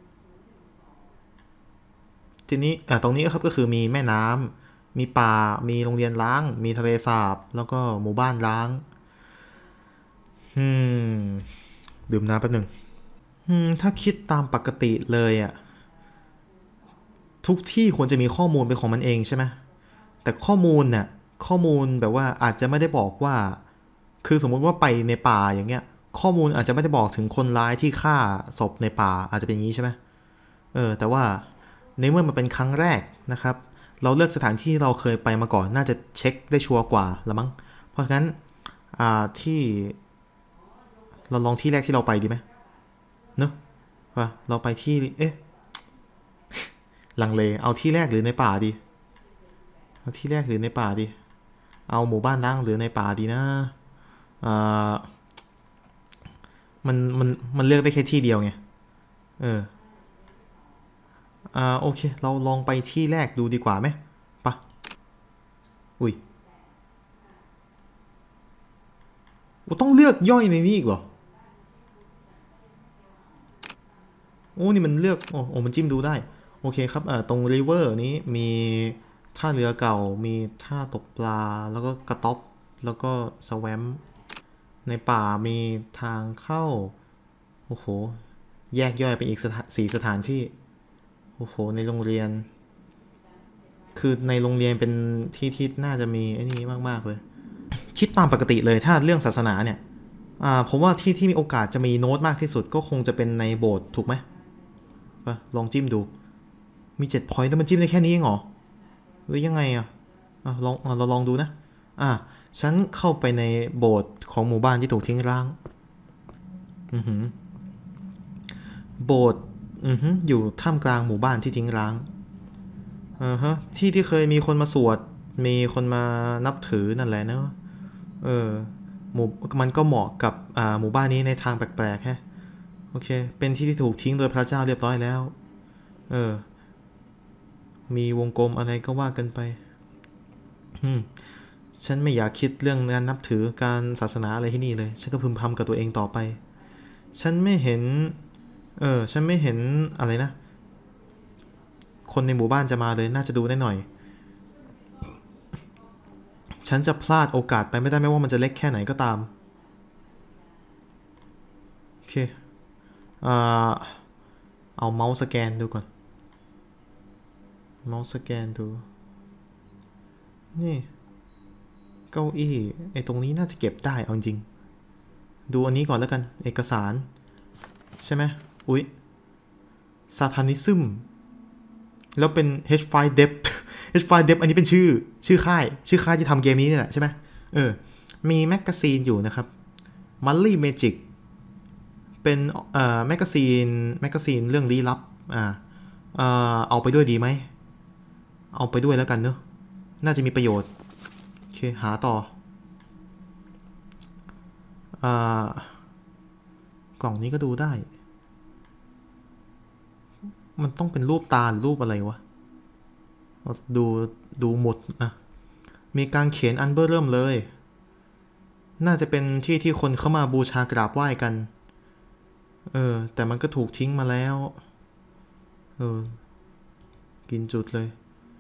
ทีนี้ตรงนี้ครับก็คือมีแม่น้ำมีป่ามีโรงเรียนร้างมีทะเลสาบแล้วก็หมู่บ้านร้างอืมดื่มน้ำแป๊บหนึ่งถ้าคิดตามปกติเลยอะทุกที่ควรจะมีข้อมูลเป็นของมันเองใช่ไหมแต่ข้อมูลเนี่ยข้อมูลแบบว่าอาจจะไม่ได้บอกว่าคือสมมุติว่าไปในป่าอย่างเงี้ยข้อมูลอาจจะไม่ได้บอกถึงคนร้ายที่ฆ่าศพในป่าอาจจะเป็นอย่างนี้ใช่ไหมแต่ว่าในเมื่อมันเป็นครั้งแรกนะครับเราเลือกสถานที่เราเคยไปมาก่อนน่าจะเช็คได้ชัวร์กว่าละมั้งเพราะฉะนั้นที่เราลองที่แรกที่เราไปดีไหมเนอะว่าเราไปที่ลังเลเอาที่แรกหรือในป่าดีเอาที่แรกหรือในป่าดีเอาหมู่บ้านร้างหรือในป่าดีนะอ่ามันเลือกได้แค่ที่เดียวไงเออโอเคเราลองไปที่แรกดูดีกว่าไหมปะอุ้ยต้องเลือกย่อยในนี้อีกเหรอโอ้นี่มันเลือกโอ้มันจิ้มดูได้โอเคครับตรงริเวอร์นี้มีท่าเรือเก่ามีท่าตกปลาแล้วก็กระต๊อบแล้วก็สแวมในป่ามีทางเข้าโอ้โหแยกย่อยไปอีก4 สถานที่โอ้โหในโรงเรียนคือในโรงเรียนเป็นที่น่าจะมีไอ้นี่มากๆเลยคิดตามปกติเลยถ้าเรื่องศาสนาเนี่ยผมว่าที่มีโอกาสจะมีโน้ตมากที่สุดก็คงจะเป็นในโบสถ์ถูกไหมลองจิ้มดูมี7 พอยต์แล้วมันจิ้มได้แค่นี้เองเหรอหรือยังไงเราลองดูนะฉันเข้าไปในโบสถ์ของหมู่บ้านที่ถูกทิ้งร้างโบสถ์อยู่ท่ามกลางหมู่บ้านที่ทิ้งร้างที่เคยมีคนมาสวดมีคนมานับถือนั่นแหละเนอะมันก็เหมาะกับหมู่บ้านนี้ในทางแปลกๆแฮะโอเคเป็นที่ถูกทิ้งโดยพระเจ้าเรียบร้อยแล้วมีวงกลมอะไรก็ว่ากันไปฉันไม่อยากคิดเรื่องการนับถือการศาสนาอะไรที่นี่เลยฉันก็พึมพำกับตัวเองต่อไปฉันไม่เห็นอะไรนะคนในหมู่บ้านจะมาเลยน่าจะดูได้หน่อยฉันจะพลาดโอกาสไปไม่ได้ไม่ว่ามันจะเล็กแค่ไหนก็ตามโอเคเอาเมาส์สแกนดูก่อนเมาส์สแกนดูนี่เก้าอี้ไอ้ตรงนี้น่าจะเก็บได้เอาจริงดูอันนี้ก่อนแล้วกันเอกสารใช่ไหมอุ๊ยซาทานิซึมแล้วเป็น H5 Dev H5 Dev อันนี้เป็นชื่อค่ายที่ทำเกมนี้นี่แหละใช่ไหมมีแมกกาซีนอยู่นะครับ Monthly Magic เป็นแมกกาซีนเรื่องลี้ลับเอาไปด้วยดีไหมเอาไปด้วยแล้วกันเนอะน่าจะมีประโยชน์โอเคหาต่อกล่องนี้ก็ดูได้มันต้องเป็นรูปตาหรือรูปอะไรวะดูหมดนะมีการเขียนอันเบอร์เริ่มเลยน่าจะเป็นที่คนเข้ามาบูชากราบไหว้กันแต่มันก็ถูกทิ้งมาแล้วกินจุดเลย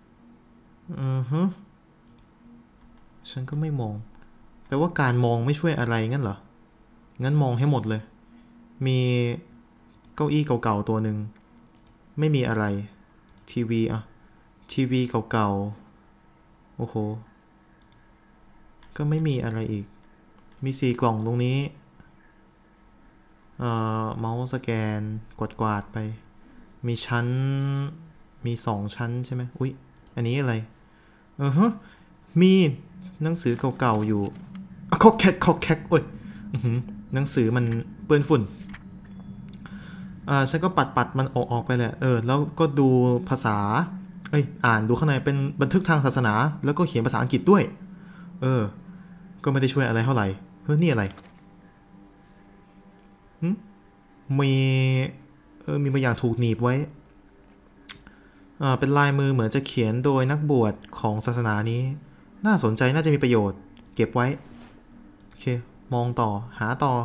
ฉันก็ไม่มองแปลว่าการมองไม่ช่วยอะไรงั้นเหรองั้นมองให้หมดเลยมีเก้าอี้เก่าๆตัวหนึ่งไม่มีอะไรทีวีเก่าๆโอ้โหก็ไม่มีอะไรอีกมี4 กล่องตรงนี้เมาส์สแกนกวาดไปมี2 ชั้นใช่ไหมอุ๊ยอันนี้อะไรมีหนังสือเก่าๆอยู่คอกแคกโอ้ยหนังสือมันเปื้อนฝุ่นฉันก็ปัดมันออกไปแหละแล้วก็ดูภาษาอ่านดูข้างในเป็นบันทึกทางศาสนาแล้วก็เขียนภาษาอังกฤษด้วยก็ไม่ได้ช่วยอะไรเท่าไหร่นี่อะไรมีบางอย่างถูกหนีบไว้เป็นลายมือเหมือนจะเขียนโดยนักบวชของศาสนานี้น่าสนใจน่าจะมีประโยชน์เก็บไว้โอเคมองต่อหาต่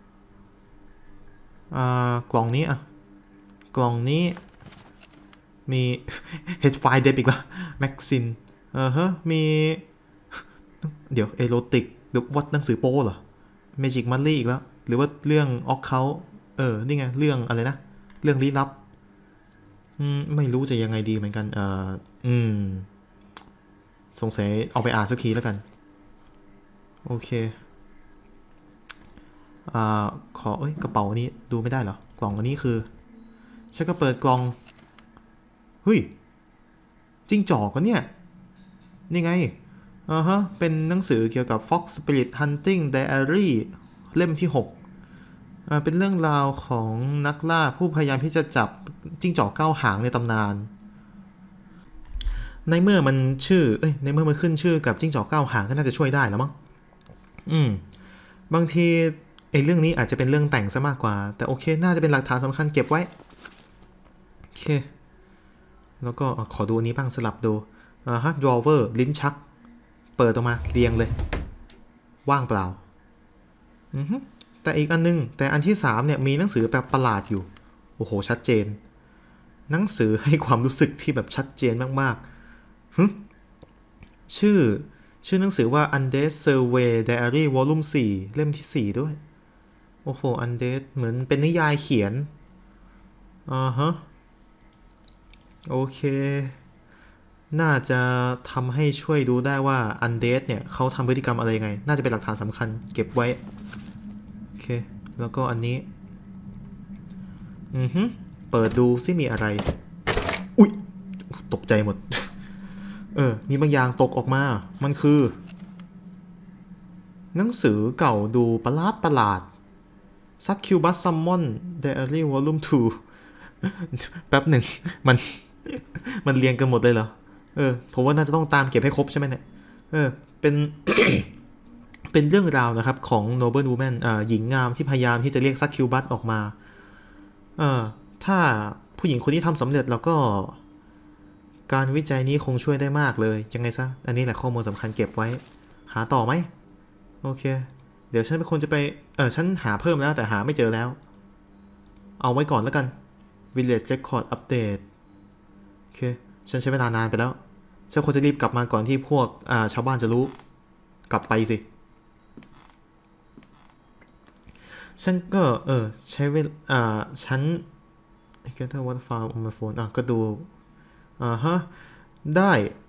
อกล่องนี้กล่องนี้มี H5 Dev อีกแล้วแม็กซินมีเดี๋ยวเอโรติกหรือวัดหนังสือโป้เหรอ Magic Money อีกแล้วหรือว่าเรื่อง Occult นี่ไงเรื่องอะไรนะเรื่องลี้ลับไม่รู้จะยังไงดีเหมือนกันสงสัยเอาไปอ่านสักทีแล้วกันโอเคขอกระเป๋านี้ดูไม่ได้เหรอกล่องอันนี้คือฉันก็เปิดกล่องเฮ้ยจิ้งจอกกันเนี่ยนี่ไงเป็นหนังสือเกี่ยวกับ Fox Spirit Hunting Diary เล่มที่6เป็นเรื่องราวของนักล่าผู้พยายามที่จะจับจิ้งจอก9 หางในตำนานในเมื่อมันขึ้นชื่อกับจิ้งจอก9 หางก็น่าจะช่วยได้แล้วมั้งบางทีเรื่องนี้อาจจะเป็นเรื่องแต่งซะมากกว่าแต่โอเคน่าจะเป็นหลักฐานสำคัญเก็บไว้โอเคแล้วก็ขอดูอันนี้บ้างสลับดูdrawer ลิ้นชักเปิดออกมาเรียงเลยว่างเปล่าแต่อีกอันนึงแต่อันที่3เนี่ยมีหนังสือแบบประหลาดอยู่โอ้โหชัดเจนหนังสือให้ความรู้สึกที่แบบชัดเจนมากๆชื่อหนังสือว่า Undead Survey Diary Volume 4เล่มที่4ด้วยโอ้โห Undead เหมือนเป็นนิยายเขียนโอเคน่าจะทำให้ช่วยดูได้ว่า Undead เนี่ยเขาทำพฤติกรรมอะไรยังไงน่าจะเป็นหลักฐานสำคัญเก็บไว้โอเคแล้วก็อันนี้เปิดดูซิมีอะไรอุ๊ยตกใจหมดมีบางอย่างตกออกมามันคือหนังสือเก่าดูประหลาด Succubus Summon Diary Volume 2 แป๊บหนึ่งมันเรียงกันหมดเลยเหรอผมว่าน่าจะต้องตามเก็บให้ครบใช่ไหมเนี่ยเป็น เป็นเรื่องราวนะครับของ Noble Woman หญิงงามที่พยายามที่จะเรียก Succubus ออกมาถ้าผู้หญิงคนนี้ทำสำเร็จแล้วก็การวิจัยนี้คงช่วยได้มากเลยยังไงซะอันนี้แหละข้อมูลสำคัญเก็บไว้หาต่อไหมโอเคเดี๋ยวฉันเป็นคนจะไปฉันหาเพิ่มแล้วแต่หาไม่เจอแล้วเอาไว้ก่อนแล้วกัน Village Record Update โอเคฉันใช้เวลานานไปแล้วฉันควรจะรีบกลับมาก่อนที่พวกชาวบ้านจะรู้กลับไปสิฉันก็ใช้เวลฉัน I get what file on my phone ก็ดูได้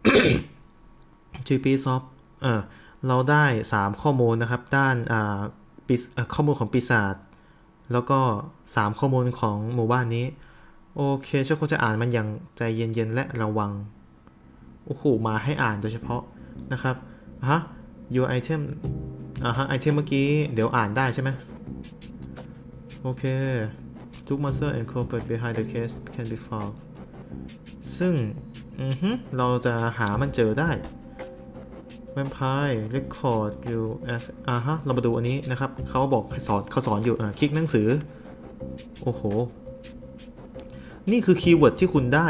GP Soft เราได้3ข้อมูลนะครับด้านข้อมูลของปีศาจแล้วก็3ข้อมูลของหมู่บ้านนี้โอเคฉันควรจะอ่านมันอย่างใจเย็นๆและระวังโอ้โหมาให้อ่านโดยเฉพาะนะครับyour item ไอเทมเมื่อกี้เดี๋ยวอ่านได้ใช่ไหมโอเค ทุก monster and culprit behind the case can be found ซึ่งเราจะหามันเจอได้ Vampire Record you as เรามาดูอันนี้นะครับเขาบอกให้เขาสอนอยู่คลิกหนังสือโอ้โหนี่คือคีย์เวิร์ดที่คุณได้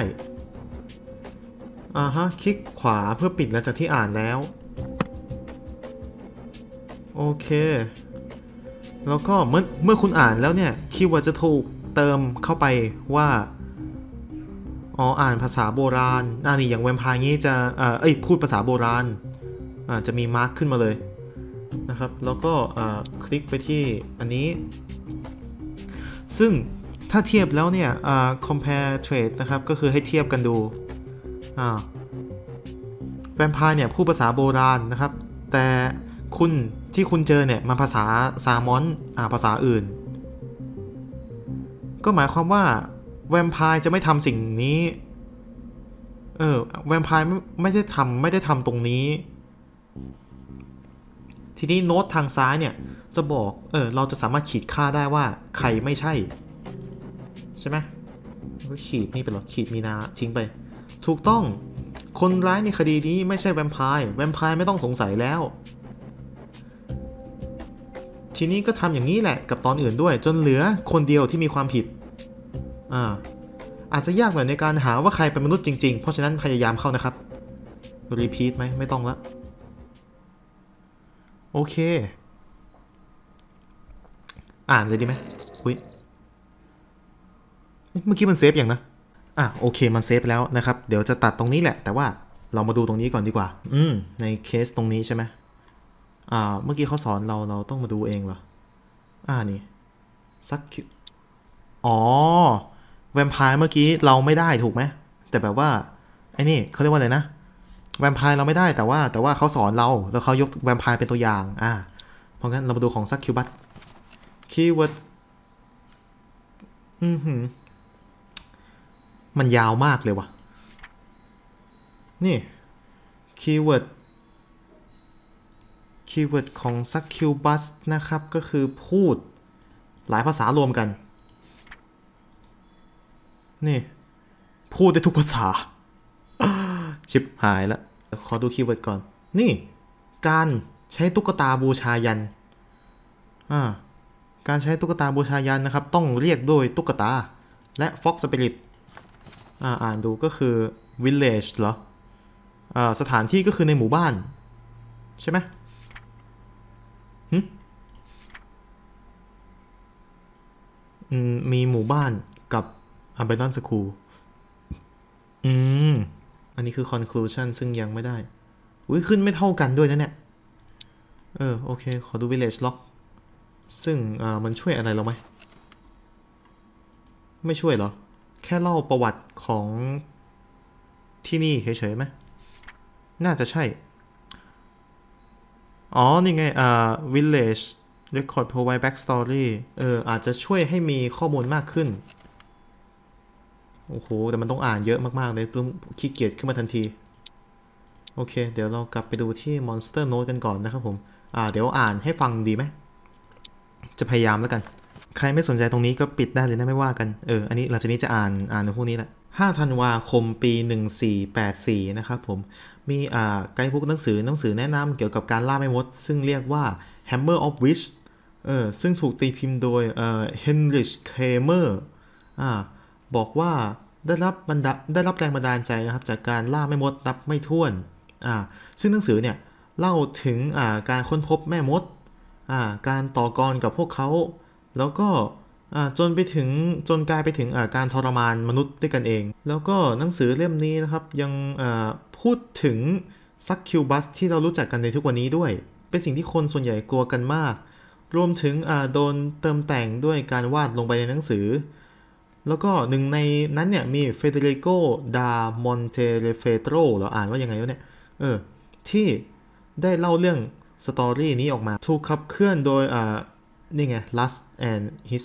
คลิกขวาเพื่อปิดหลังจากที่อ่านแล้วโอเคแล้วก็เมื่อคุณอ่านแล้วเนี่ยคีย์เวิร์ดจะถูกเติมเข้าไปว่าอ่านภาษาโบราณนี่อย่างแวมไพร์งี้จะพูดภาษาโบราณจะมีมาร์คขึ้นมาเลยนะครับแล้วก็คลิกไปที่อันนี้ซึ่งถ้าเทียบแล้วเนี่ยcompare trade นะครับก็คือให้เทียบกันดูแวมไพร์เนี่ยพูดภาษาโบราณนะครับแต่ที่คุณเจอเนี่ยมันภาษาซามอนภาษาอื่นก็หมายความว่าแวมไพร์จะไม่ทำสิ่งนี้แวมไพร์ไม่ได้ทำตรงนี้ทีนี้โน้ตทางซ้ายเนี่ยจะบอกเราจะสามารถขีดค่าได้ว่าใครไม่ใช่ใช่ไหมก็ขีดนี่ไปหรอขีดมีนาทิ้งไปถูกต้องคนร้ายในคดีนี้ไม่ใช่แวมไพร์ไม่ต้องสงสัยแล้วทีนี้ก็ทำอย่างนี้แหละกับตอนอื่นด้วยจนเหลือคนเดียวที่มีความผิดอาจจะยากหน่อยในการหาว่าใครเป็นมนุษย์จริงๆเพราะฉะนั้นพยายามเข้านะครับรีพีทไหมไม่ต้องละโอเคอ่านเลยดีไหมอุ๊ยเมื่อกี้มันเซฟอย่างนะโอเคมันเซฟแล้วนะครับเดี๋ยวจะตัดตรงนี้แหละแต่ว่าเรามาดูตรงนี้ก่อนดีกว่าในเคสตรงนี้ใช่ไหมเมื่อกี้เขาสอนเราต้องมาดูเองเหรอนี่ซักคิวอ๋อแวมไพร์เมื่อกี้เราไม่ได้ถูกไหมแต่แบบว่าไอ้นี่เขาเรียกว่าอะไรนะแวมไพร์เราไม่ได้แต่ว่าเขาสอนเราแล้วเขายกแวมไพร์เป็นตัวอย่างเพราะงั้นเรามาดูของซักคิวบัสคีย์เวิร์ดมันยาวมากเลยวะนี่คีย์เวิร์ดของซักคิวบัสนะครับก็คือพูดหลายภาษารวมกันนี่พูดได้ทุกภาษาชิบหายแล้วขอดูคีย์เวิร์ดก่อนนี่การใช้ตุ๊กตาบูชายันการใช้ตุ๊กตาบูชายันนะครับต้องเรียกโดยตุ๊กตาและ Fox Spirit อ่านดูก็คือ village เหรอสถานที่ก็คือในหมู่บ้านใช่ไหมมีหมู่บ้านกับ Abandon School อันนี้คือ conclusion ซึ่งยังไม่ได้ขึ้นไม่เท่ากันด้วยนะเนี่ยโอเคขอดู village log ซึ่งมันช่วยอะไรเราไหมไม่ช่วยเหรอแค่เล่าประวัติของที่นี่เฉยๆไหมน่าจะใช่นี่ไงvillage record provide backstory อาจจะช่วยให้มีข้อมูลมากขึ้นโอ้โหแต่มันต้องอ่านเยอะมากๆเลยต้องขี้เกียจขึ้นมาทันทีโอเคเดี๋ยวเรากลับไปดูที่ monster note กันก่อนนะครับผมเดี๋ยวอ่านให้ฟังดีไหมจะพยายามแล้วกันใครไม่สนใจตรงนี้ก็ปิดได้เลยนะไม่ว่ากันอันนี้หลังจากนี้จะอ่านในพวกนี้แหละ5 ธันวาคมปี 1484นะครับผมมีไกด์บุ๊กหนังสือแนะนำเกี่ยวกับการล่าแม่มดซึ่งเรียกว่า Hammer of Witch ซึ่งถูกตีพิมพ์โดยHeinrich Kramerบอกว่าได้รับแรงบันดาลใจนะครับจากการล่าแม่มดนับไม่ถ้วนซึ่งหนังสือเนี่ยเล่าถึงการค้นพบแม่มดการต่อกรกับพวกเขาแล้วก็จนกลายไปถึงการทรมานมนุษย์ด้วยกันเองแล้วก็หนังสือเล่มนี้นะครับยังพูดถึงซักคิวบัสที่เรารู้จักกันในทุกวันนี้ด้วยเป็นสิ่งที่คนส่วนใหญ่กลัวกันมากรวมถึงโดนเติมแต่งด้วยการวาดลงไปในหนังสือแล้วก็หนึ่งในนั้นเนี่ยมีเฟเดริโกดามอนเตเรเฟโตรเราอ่านว่ายังไงวะเนี่ยที่ได้เล่าเรื่องสตอรี่นี้ออกมาถูกขับเคลื่อนโดยนี่ไง lust and his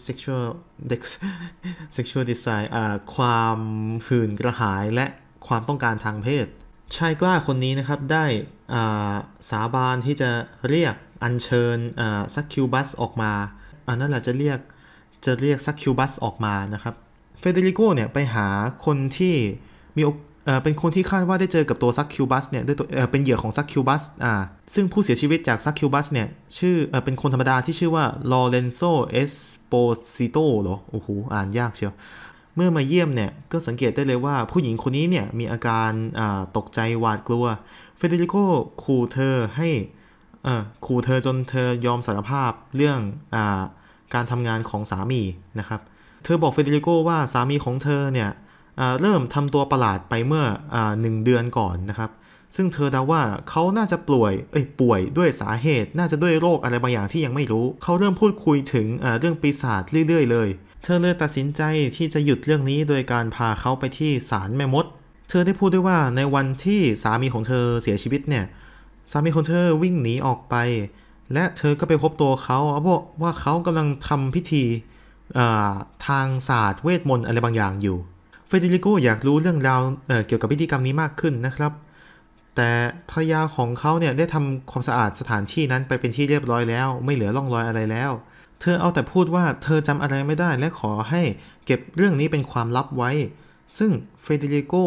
sexual desire ความหื่นกระหายและความต้องการทางเพศชายกล้าคนนี้นะครับได้สาบานที่จะเรียกอัญเชิญซักคิวบัสออกมานั่นแหละจะเรียกซักคิวบัสออกมานะครับเฟเดริโกเนี่ยไปหาคนที่เป็นคนที่คาดว่าได้เจอกับตัวซักคิวบัสเนี่ยด้วยตัวเป็นเหยื่อของซักคิวบัสซึ่งผู้เสียชีวิตจากซักคิวบัสเนี่ยชื่อเป็นคนธรรมดาที่ชื่อว่าลอเรนโซเอสโปซิโตเหรอโอ้โหอ่านยากเชียวเมื่อมาเยี่ยมเนี่ยก็สังเกตได้เลยว่าผู้หญิงคนนี้เนี่ยมีอาการตกใจหวาดกลัวเฟเดริโกขู่เธอจนเธอยอมสารภาพเรื่องการทำงานของสามีนะครับเธอบอกเฟเดริโกว่าสามีของเธอเนี่ยเริ่มทำตัวประหลาดไปเมื่อ1 เดือนก่อนนะครับซึ่งเธอเดาว่าเขาน่าจะป่วยด้วยสาเหตุน่าจะด้วยโรคอะไรบางอย่างที่ยังไม่รู้เขาเริ่มพูดคุยถึงเรื่องปีศาจเรื่อยๆเลยเธอเลยตัดสินใจที่จะหยุดเรื่องนี้โดยการพาเขาไปที่ศาลแม่มดเธอได้พูดด้วยว่าในวันที่สามีของเธอเสียชีวิตเนี่ยสามีของเธอวิ่งหนีออกไปและเธอก็ไปพบตัวเขาบอกว่าเขากำลังทำพิธีทางศาสตร์เวทมนต์อะไรบางอย่างอยู่เฟเดริโกอยากรู้เรื่องราวเกี่ยวกับพิธีกรรมนี้มากขึ้นนะครับแต่ภรรยาของเขาเนี่ยได้ทำความสะอาดสถานที่นั้นไปเป็นที่เรียบร้อยแล้วไม่เหลือร่องรอยอะไรแล้วเธอเอาแต่พูดว่าเธอจำอะไรไม่ได้และขอให้เก็บเรื่องนี้เป็นความลับไว้ซึ่งเฟเดริโก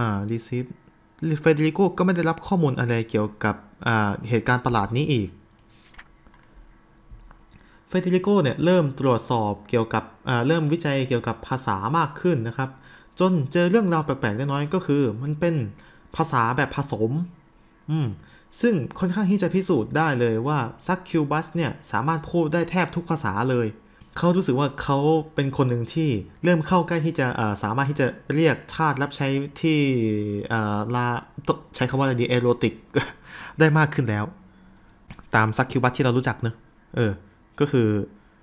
ก็ไม่ได้รับข้อมูลอะไรเกี่ยวกับเหตุการณ์ประหลาดนี้อีกเฟเดริโกเนี่ยเริ่มตรวจสอบเกี่ยวกับเริ่มวิจัยเกี่ยวกับภาษามากขึ้นนะครับจนเจอเรื่องราวแปลกๆน้อยๆก็คือมันเป็นภาษาแบบผสมซึ่งค่อนข้างที่จะพิสูจน์ได้เลยว่าซักคิวบัสเนี่ยสามารถพูดได้แทบทุกภาษาเลยเขารู้สึกว่าเขาเป็นคนหนึ่งที่เริ่มเข้าใกล้ที่จะสามารถที่จะเรียกทาสรับใช้ที่ใช้คำว่าอะไรดีเอโรติกได้มากขึ้นแล้วตามซักคิวบัสที่เรารู้จักเนอะก็คือ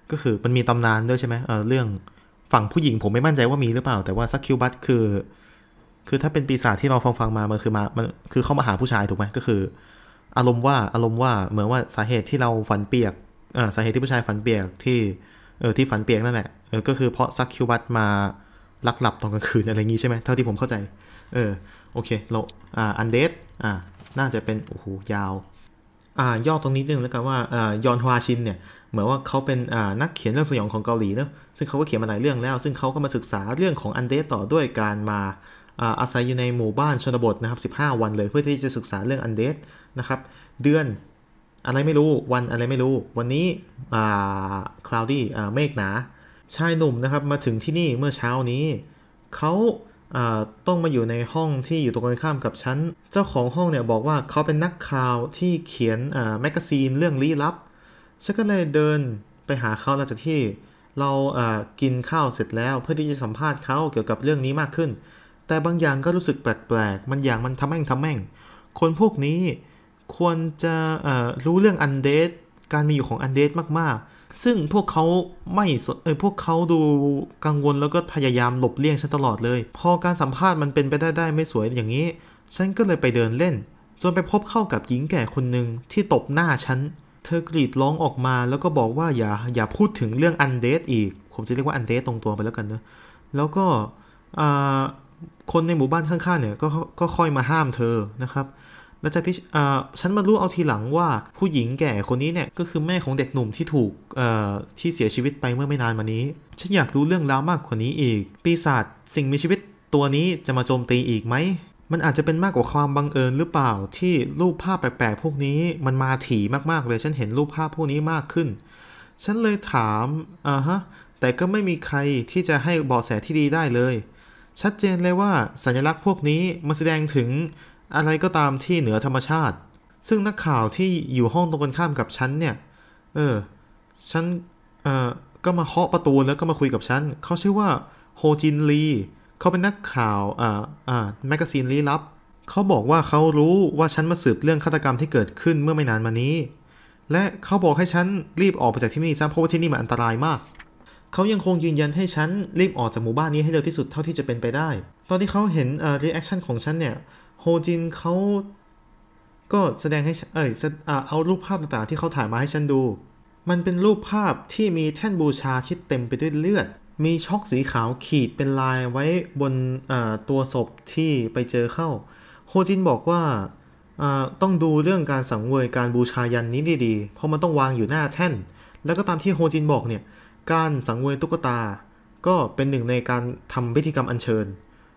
ก็คือมันมีตำนานด้วยใช่ไหมเรื่องฝั่งผู้หญิงผมไม่มั่นใจว่ามีหรือเปล่าแต่ว่าซักคิวบัตคือถ้าเป็นปีศาจที่เราฟังมามันคือเข้ามาหาผู้ชายถูกไหมก็คืออารมณ์ว่าเหมือนว่าสาเหตุที่เราฝันเปียกสาเหตุที่ผู้ชายฝันเปียกที่ฝันเปียกนั่นแหละก็คือเพราะซักคิวบัตมาลักหลับตอนกลางคืนอะไรงี้ใช่ไหมเท่าที่ผมเข้าใจโอเคเราอันเดดน่าจะเป็นโอ้โหยาวย่อตรงนี้นึงแล้วกันว่ายอนฮวาชินเนี่ยเหมือนว่าเขาเป็นนักเขียนเรื่องสยองของเกาหลีเนอะซึ่งเขาก็เขียนมาหลายเรื่องแล้วซึ่งเขาก็มาศึกษาเรื่องของอันเดดต่อด้วยการมาอาศัยอยู่ในหมู่บ้านชนบทนะครับ15 วันเลยเพื่อที่จะศึกษาเรื่องอันเดดนะครับเดือนอะไรไม่รู้วันอะไรไม่รู้วันนี้คลาวดี้เมฆหนาชายหนุ่มนะครับมาถึงที่นี่เมื่อเช้านี้เขาต้องมาอยู่ในห้องที่อยู่ตรงกันข้ามกับฉันเจ้าของห้องเนี่ยบอกว่าเขาเป็นนักข่าวที่เขียนแมกกาซีนเรื่องลี้ลับฉันก็เลยเดินไปหาเขาหลังจากที่เรากินข้าวเสร็จแล้วเพื่อที่จะสัมภาษณ์เขาเกี่ยวกับเรื่องนี้มากขึ้นแต่บางอย่างก็รู้สึกแปลกๆบางอย่างมันทำแม่งคนพวกนี้ควรจะรู้เรื่องอันเดดการมีอยู่ของอันเดดมากๆซึ่งพวกเขาไม่พวกเขาดูกังวลแล้วก็พยายามหลบเลี่ยงฉันตลอดเลยพอการสัมภาษณ์มันเป็นไปได้ไม่สวยอย่างนี้ฉันก็เลยไปเดินเล่นจนไปพบเข้ากับหญิงแก่คนหนึ่งที่ตบหน้าฉันเธอกรีดร้องออกมาแล้วก็บอกว่าอย่าพูดถึงเรื่องอันเดดอีกผมจะเรียกว่าอันเดดตรงตัวไปแล้วกันนะแล้วก็คนในหมู่บ้านข้างๆเนี่ยก็ค่อยมาห้ามเธอนะครับหลังจากที่ฉันมารู้เอาทีหลังว่าผู้หญิงแก่คนนี้เนี่ยก็คือแม่ของเด็กหนุ่มที่ถูกที่เสียชีวิตไปเมื่อไม่นานมานี้ฉันอยากรู้เรื่องราวมากกว่านี้อีกปีศาจสิ่งมีชีวิตตัวนี้จะมาโจมตีอีกไหมมันอาจจะเป็นมากกว่าความบังเอิญหรือเปล่าที่รูปภาพแปลกๆพวกนี้มันมาถี่มากๆเลยฉันเห็นรูปภาพพวกนี้มากขึ้นฉันเลยถามแต่ก็ไม่มีใครที่จะให้เบาะแสที่ดีได้เลยชัดเจนเลยว่าสัญลักษณ์พวกนี้มันแสดงถึงอะไรก็ตามที่เหนือธรรมชาติซึ่งนักข่าวที่อยู่ห้องตรงกันข้ามกับฉันเนี่ยฉันก็มาเคาะประตูแล้วก็มาคุยกับฉันเขาชื่อว่าโฮจินลีเขาเป็นนักข่าวแมกกาซีนลี้ลับเขาบอกว่าเขารู้ว่าฉันมาสืบเรื่องฆาตกรรมที่เกิดขึ้นเมื่อไม่นานมานี้และเขาบอกให้ฉันรีบออกไปจากที่นี่ซะเพราะว่าที่นี่มันอันตรายมากเขายังคงยืนยันให้ฉันรีบออกจากหมู่บ้านนี้ให้เร็วที่สุดเท่าที่จะเป็นไปได้ตอนที่เขาเห็นรีแอคชั่นของฉันเนี่ยโฮจินเขาก็แสดงให้เอารูปภาพต่างๆที่เขาถ่ายมาให้ฉันดูมันเป็นรูปภาพที่มีแท่นบูชาที่เต็มไปด้วยเลือดมีช็อกสีขาวขีดเป็นลายไว้บนตัวศพที่ไปเจอเข้าโฮจินบอกว่าต้องดูเรื่องการสังเวยการบูชายันนี้ดีๆเพราะมันต้องวางอยู่หน้าแท่นแล้วก็ตามที่โฮจินบอกเนี่ยการสังเวยตุ๊กตาก็เป็นหนึ่งในการทำพิธีกรรมอัญเชิญ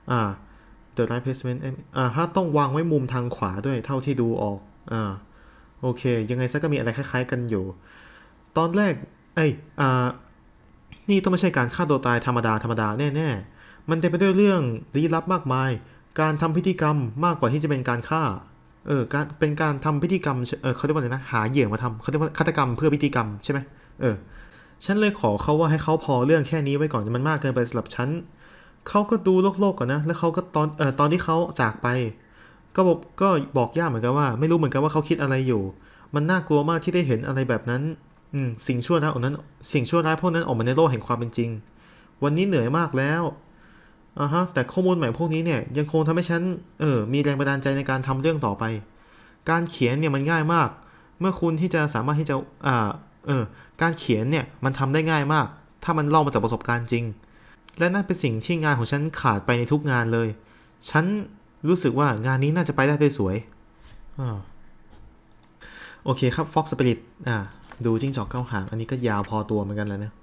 The right placement ถ้าต้องวางไว้มุมทางขวาด้วยเท่าที่ดูออกโอเคยังไงซะก็มีอะไรคล้ายๆกันอยู่ตอนแรกนี่ต้องไม่ใช่การฆ่าตัวตายธรรมดาแน่ๆมันเต็มไปด้วยเรื่องลี้ลับมากมายการทำพิธีกรรมมากกว่าที่จะเป็นการฆ่าเป็นการทำพิธีกรรมเขาเรียกว่าอะไรนะหาเหยื่อมาทำเขาเรียกว่าฆาตกรรมเพื่อพิธีกรรมใช่ไหมฉันเลยขอเขาว่าให้เขาพอเรื่องแค่นี้ไว้ก่อนมันมากเกินไปสำหรับฉันเขาก็ดูโลกก่อนนะแล้วเขาก็ตอนที่เขาจากไปก็บอกย่าเหมือนกันว่าไม่รู้เหมือนกันว่าเขาคิดอะไรอยู่มันน่ากลัวมากที่ได้เห็นอะไรแบบนั้นสิ่งชั่วร้ายพวกนั้นออกมาในโลกแห่งความเป็นจริงวันนี้เหนื่อยมากแล้วแต่ข้อมูลใหม่พวกนี้เนี่ยยังคงทำให้ฉันมีแรงบันดาลใจในการทำเรื่องต่อไปการเขียนเนี่ยมันง่ายมากเมื่อคุณที่จะสามารถที่จะการเขียนเนี่ยมันทำได้ง่ายมากถ้ามันเล่ามาจากประสบการณ์จริงและนั่นเป็นสิ่งที่งานของฉันขาดไปในทุกงานเลยฉันรู้สึกว่างานนี้น่าจะไปได้ด้วยสวยโอเคครับ Fox Spirit ดูจิ้งจอกเก้าหางอันนี้ก็ยาวพอตัวเหมือนกันแล้วนะ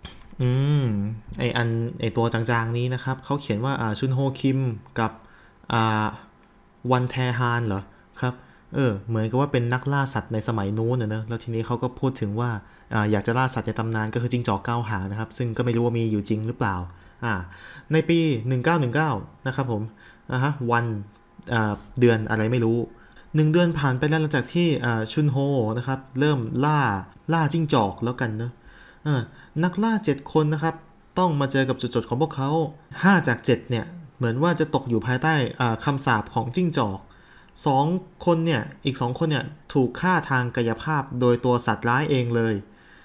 ไอตัวจางๆนี้นะครับเขาเขียนว่าชุนโฮคิมกับวันแทฮานเหรอครับเหมือนกับว่าเป็นนักล่าสัตว์ในสมัยนู้นนะแล้วทีนี้เขาก็พูดถึงว่าอยากจะล่าสัตว์ในตำนานก็คือจิ้งจอกเก้าหางนะครับซึ่งก็ไม่รู้ว่ามีอยู่จริงหรือเปล่าในปี1919นะครับผมวันเดือนอะไรไม่รู้1 เดือนผ่านไปแล้วหลังจากที่ชุนโฮนะครับเริ่มล่าจิ้งจอกแล้วกันเนอะนักล่า7 คนนะครับต้องมาเจอกับจุดจบของพวกเขา5 จาก 7เนี่ยเหมือนว่าจะตกอยู่ภายใต้คำสาปของจิ้งจอก2 คนเนี่ยอีก2 คนเนี่ยถูกฆ่าทางกายภาพโดยตัวสัตว์ร้ายเองเลย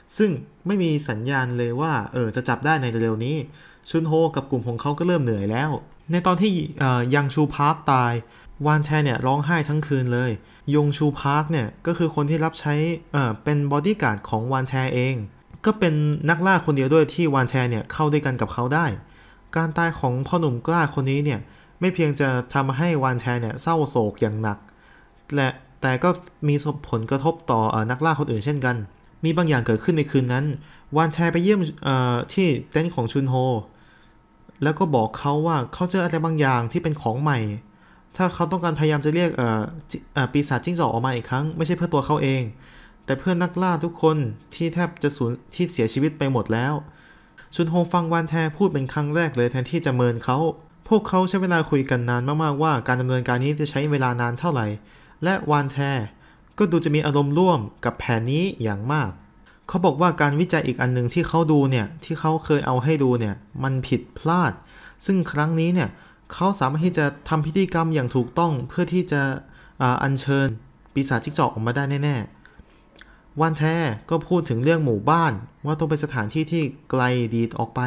ซึ่งไม่มีสัญญาณเลยว่าจะจับได้ในเร็วนี้ชุนโฮกับกลุ่มของเขาก็เริ่มเหนื่อยแล้วในตอนที่ยังชูพาร์คตายวานแทเนี่ยร้องไห้ทั้งคืนเลยยงชูพาร์คเนี่ยก็คือคนที่รับใช้เป็นบอดี้การ์ดของวานแทเองก็เป็นนักล่าคนเดียวด้วยที่วานแทเนี่ยเข้าด้วยกันกับเขาได้การตายของพ่อหนุ่มกล้าคนนี้เนี่ยไม่เพียงจะทำให้วานแทเนี่ยเศร้าโศกอย่างหนักแต่ก็มีผลกระทบต่อนักล่าคนอื่นเช่นกันมีบางอย่างเกิดขึ้นในคืนนั้นวานแทไปเยี่ยมที่เต็นท์ของชุนโฮแล้วก็บอกเขาว่าเขาเจออะไรบางอย่างที่เป็นของใหม่ถ้าเขาต้องการพยายามจะเรียกปีศาจจิ้งจอกออกมาอีกครั้งไม่ใช่เพื่อตัวเขาเองแต่เพื่อนนักล่าทุกคนที่แทบจะที่เสียชีวิตไปหมดแล้วชุนโฮฟังวานแทพูดเป็นครั้งแรกเลยแทนที่จะเมินเขาพวกเขาใช้เวลาคุยกันนานมากๆว่าการดำเนินการนี้จะใช้เวลานานเท่าไหร่และวานแทก็ดูจะมีอารมณ์ร่วมกับแผนนี้อย่างมากเขาบอกว่าการวิจัยอีกอันนึงที่เขาดูเนี่ยที่เขาเคยเอาให้ดูเนี่ยมันผิดพลาดซึ่งครั้งนี้เนี่ยเขาสามารถที่จะทำพิธีกรรมอย่างถูกต้องเพื่อที่จะอัญเชิญปีศาจจิ้งจอกออกมาได้แน่ๆวานแทก็พูดถึงเรื่องหมู่บ้านว่าต้องเป็นสถานที่ที่ไกลดีออกไป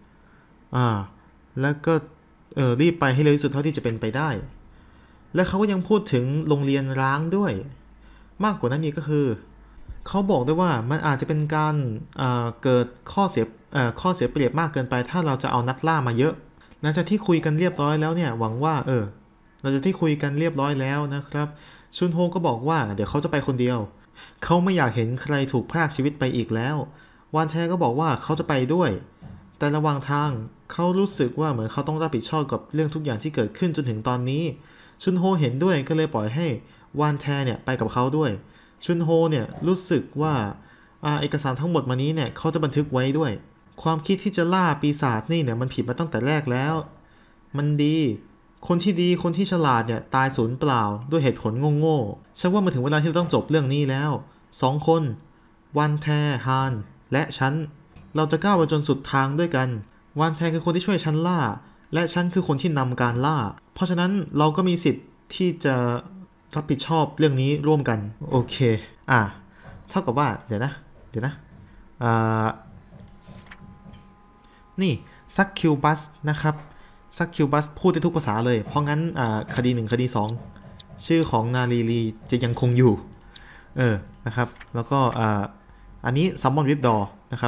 แล้วก็รีบไปให้เร็วที่สุดเท่าที่จะเป็นไปได้และเขาก็ยังพูดถึงโรงเรียนร้างด้วยมากกว่านั้นอีกก็คือเขาบอกด้วยว่ามันอาจจะเป็นการเกิดข้อเสียเปรียบมากเกินไปถ้าเราจะเอานักล่ามาเยอะหลังจากที่คุยกันเรียบร้อยแล้วเนี่ยหวังว่าหลังจากที่คุยกันเรียบร้อยแล้วนะครับชุนโฮก็บอกว่าเดี๋ยวเขาจะไปคนเดียวเขาไม่อยากเห็นใครถูกพรากชีวิตไปอีกแล้ววานแทก็บอกว่าเขาจะไปด้วยแต่ระหว่างทางเขารู้สึกว่าเหมือนเขาต้องรับผิดชอบกับเรื่องทุกอย่างที่เกิดขึ้นจนถึงตอนนี้ชุนโฮเห็นด้วยก็เลยปล่อยให้วานแทเนี่ยไปกับเขาด้วยชุนโฮเนี่ยรู้สึกว่าเอกสารทั้งหมดมานี้เนี่ยเขาจะบันทึกไว้ด้วยความคิดที่จะล่าปีศาจนี่เนี่ยมันผิดมาตั้งแต่แรกแล้วมันดีคนที่ดีคนที่ฉลาดเนี่ยตายสูญเปล่าด้วยเหตุผลโง่ๆฉันว่ามันถึงเวลาที่เราต้องจบเรื่องนี้แล้ว2 คนวานแทฮานและฉันเราจะก้าวไปจนสุดทางด้วยกันวานแทคือคนที่ช่วยฉันล่าและฉันคือคนที่นำการล่าเพราะฉะนั้นเราก็มีสิทธิ์ที่จะรับผิดชอบเรื่องนี้ร่วมกันโอเคเท่ากับว่าเดี๋ยวนะนี่ซักคิวบัสนะครับซักคิวบัสพูดได้ทุกภาษาเลยเพราะงั้นคดี1คดี2ชื่อของนาลีลีจะยังคงอยู่นะครับแล้วก็อันนี้ซัมมอนวิปดอนะครับ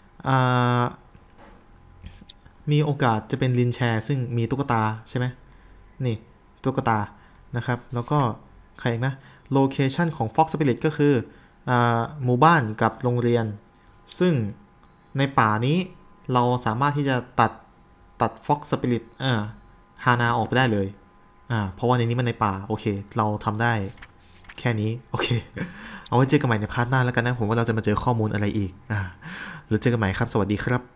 มีโอกาสจะเป็นลินแชร์ซึ่งมีตุ๊กตาใช่ไหมนี่ตุ๊กตานะครับแล้วก็ใครนะโลเคชันของ Fox Spirit ก็คือหมู่บ้านกับโรงเรียนซึ่งในป่านี้เราสามารถที่จะตัด Fox Spirit ฮานาออกไปได้เลยเพราะว่าในนี้มันในป่าโอเคเราทำได้แค่นี้โอเคเอาไว้เจอกันใหม่ในพาร์ทหน้าแล้วกันนะผมว่าเราจะมาเจอข้อมูลอะไรอีกหรือเจอกันใหม่ครับสวัสดีครับ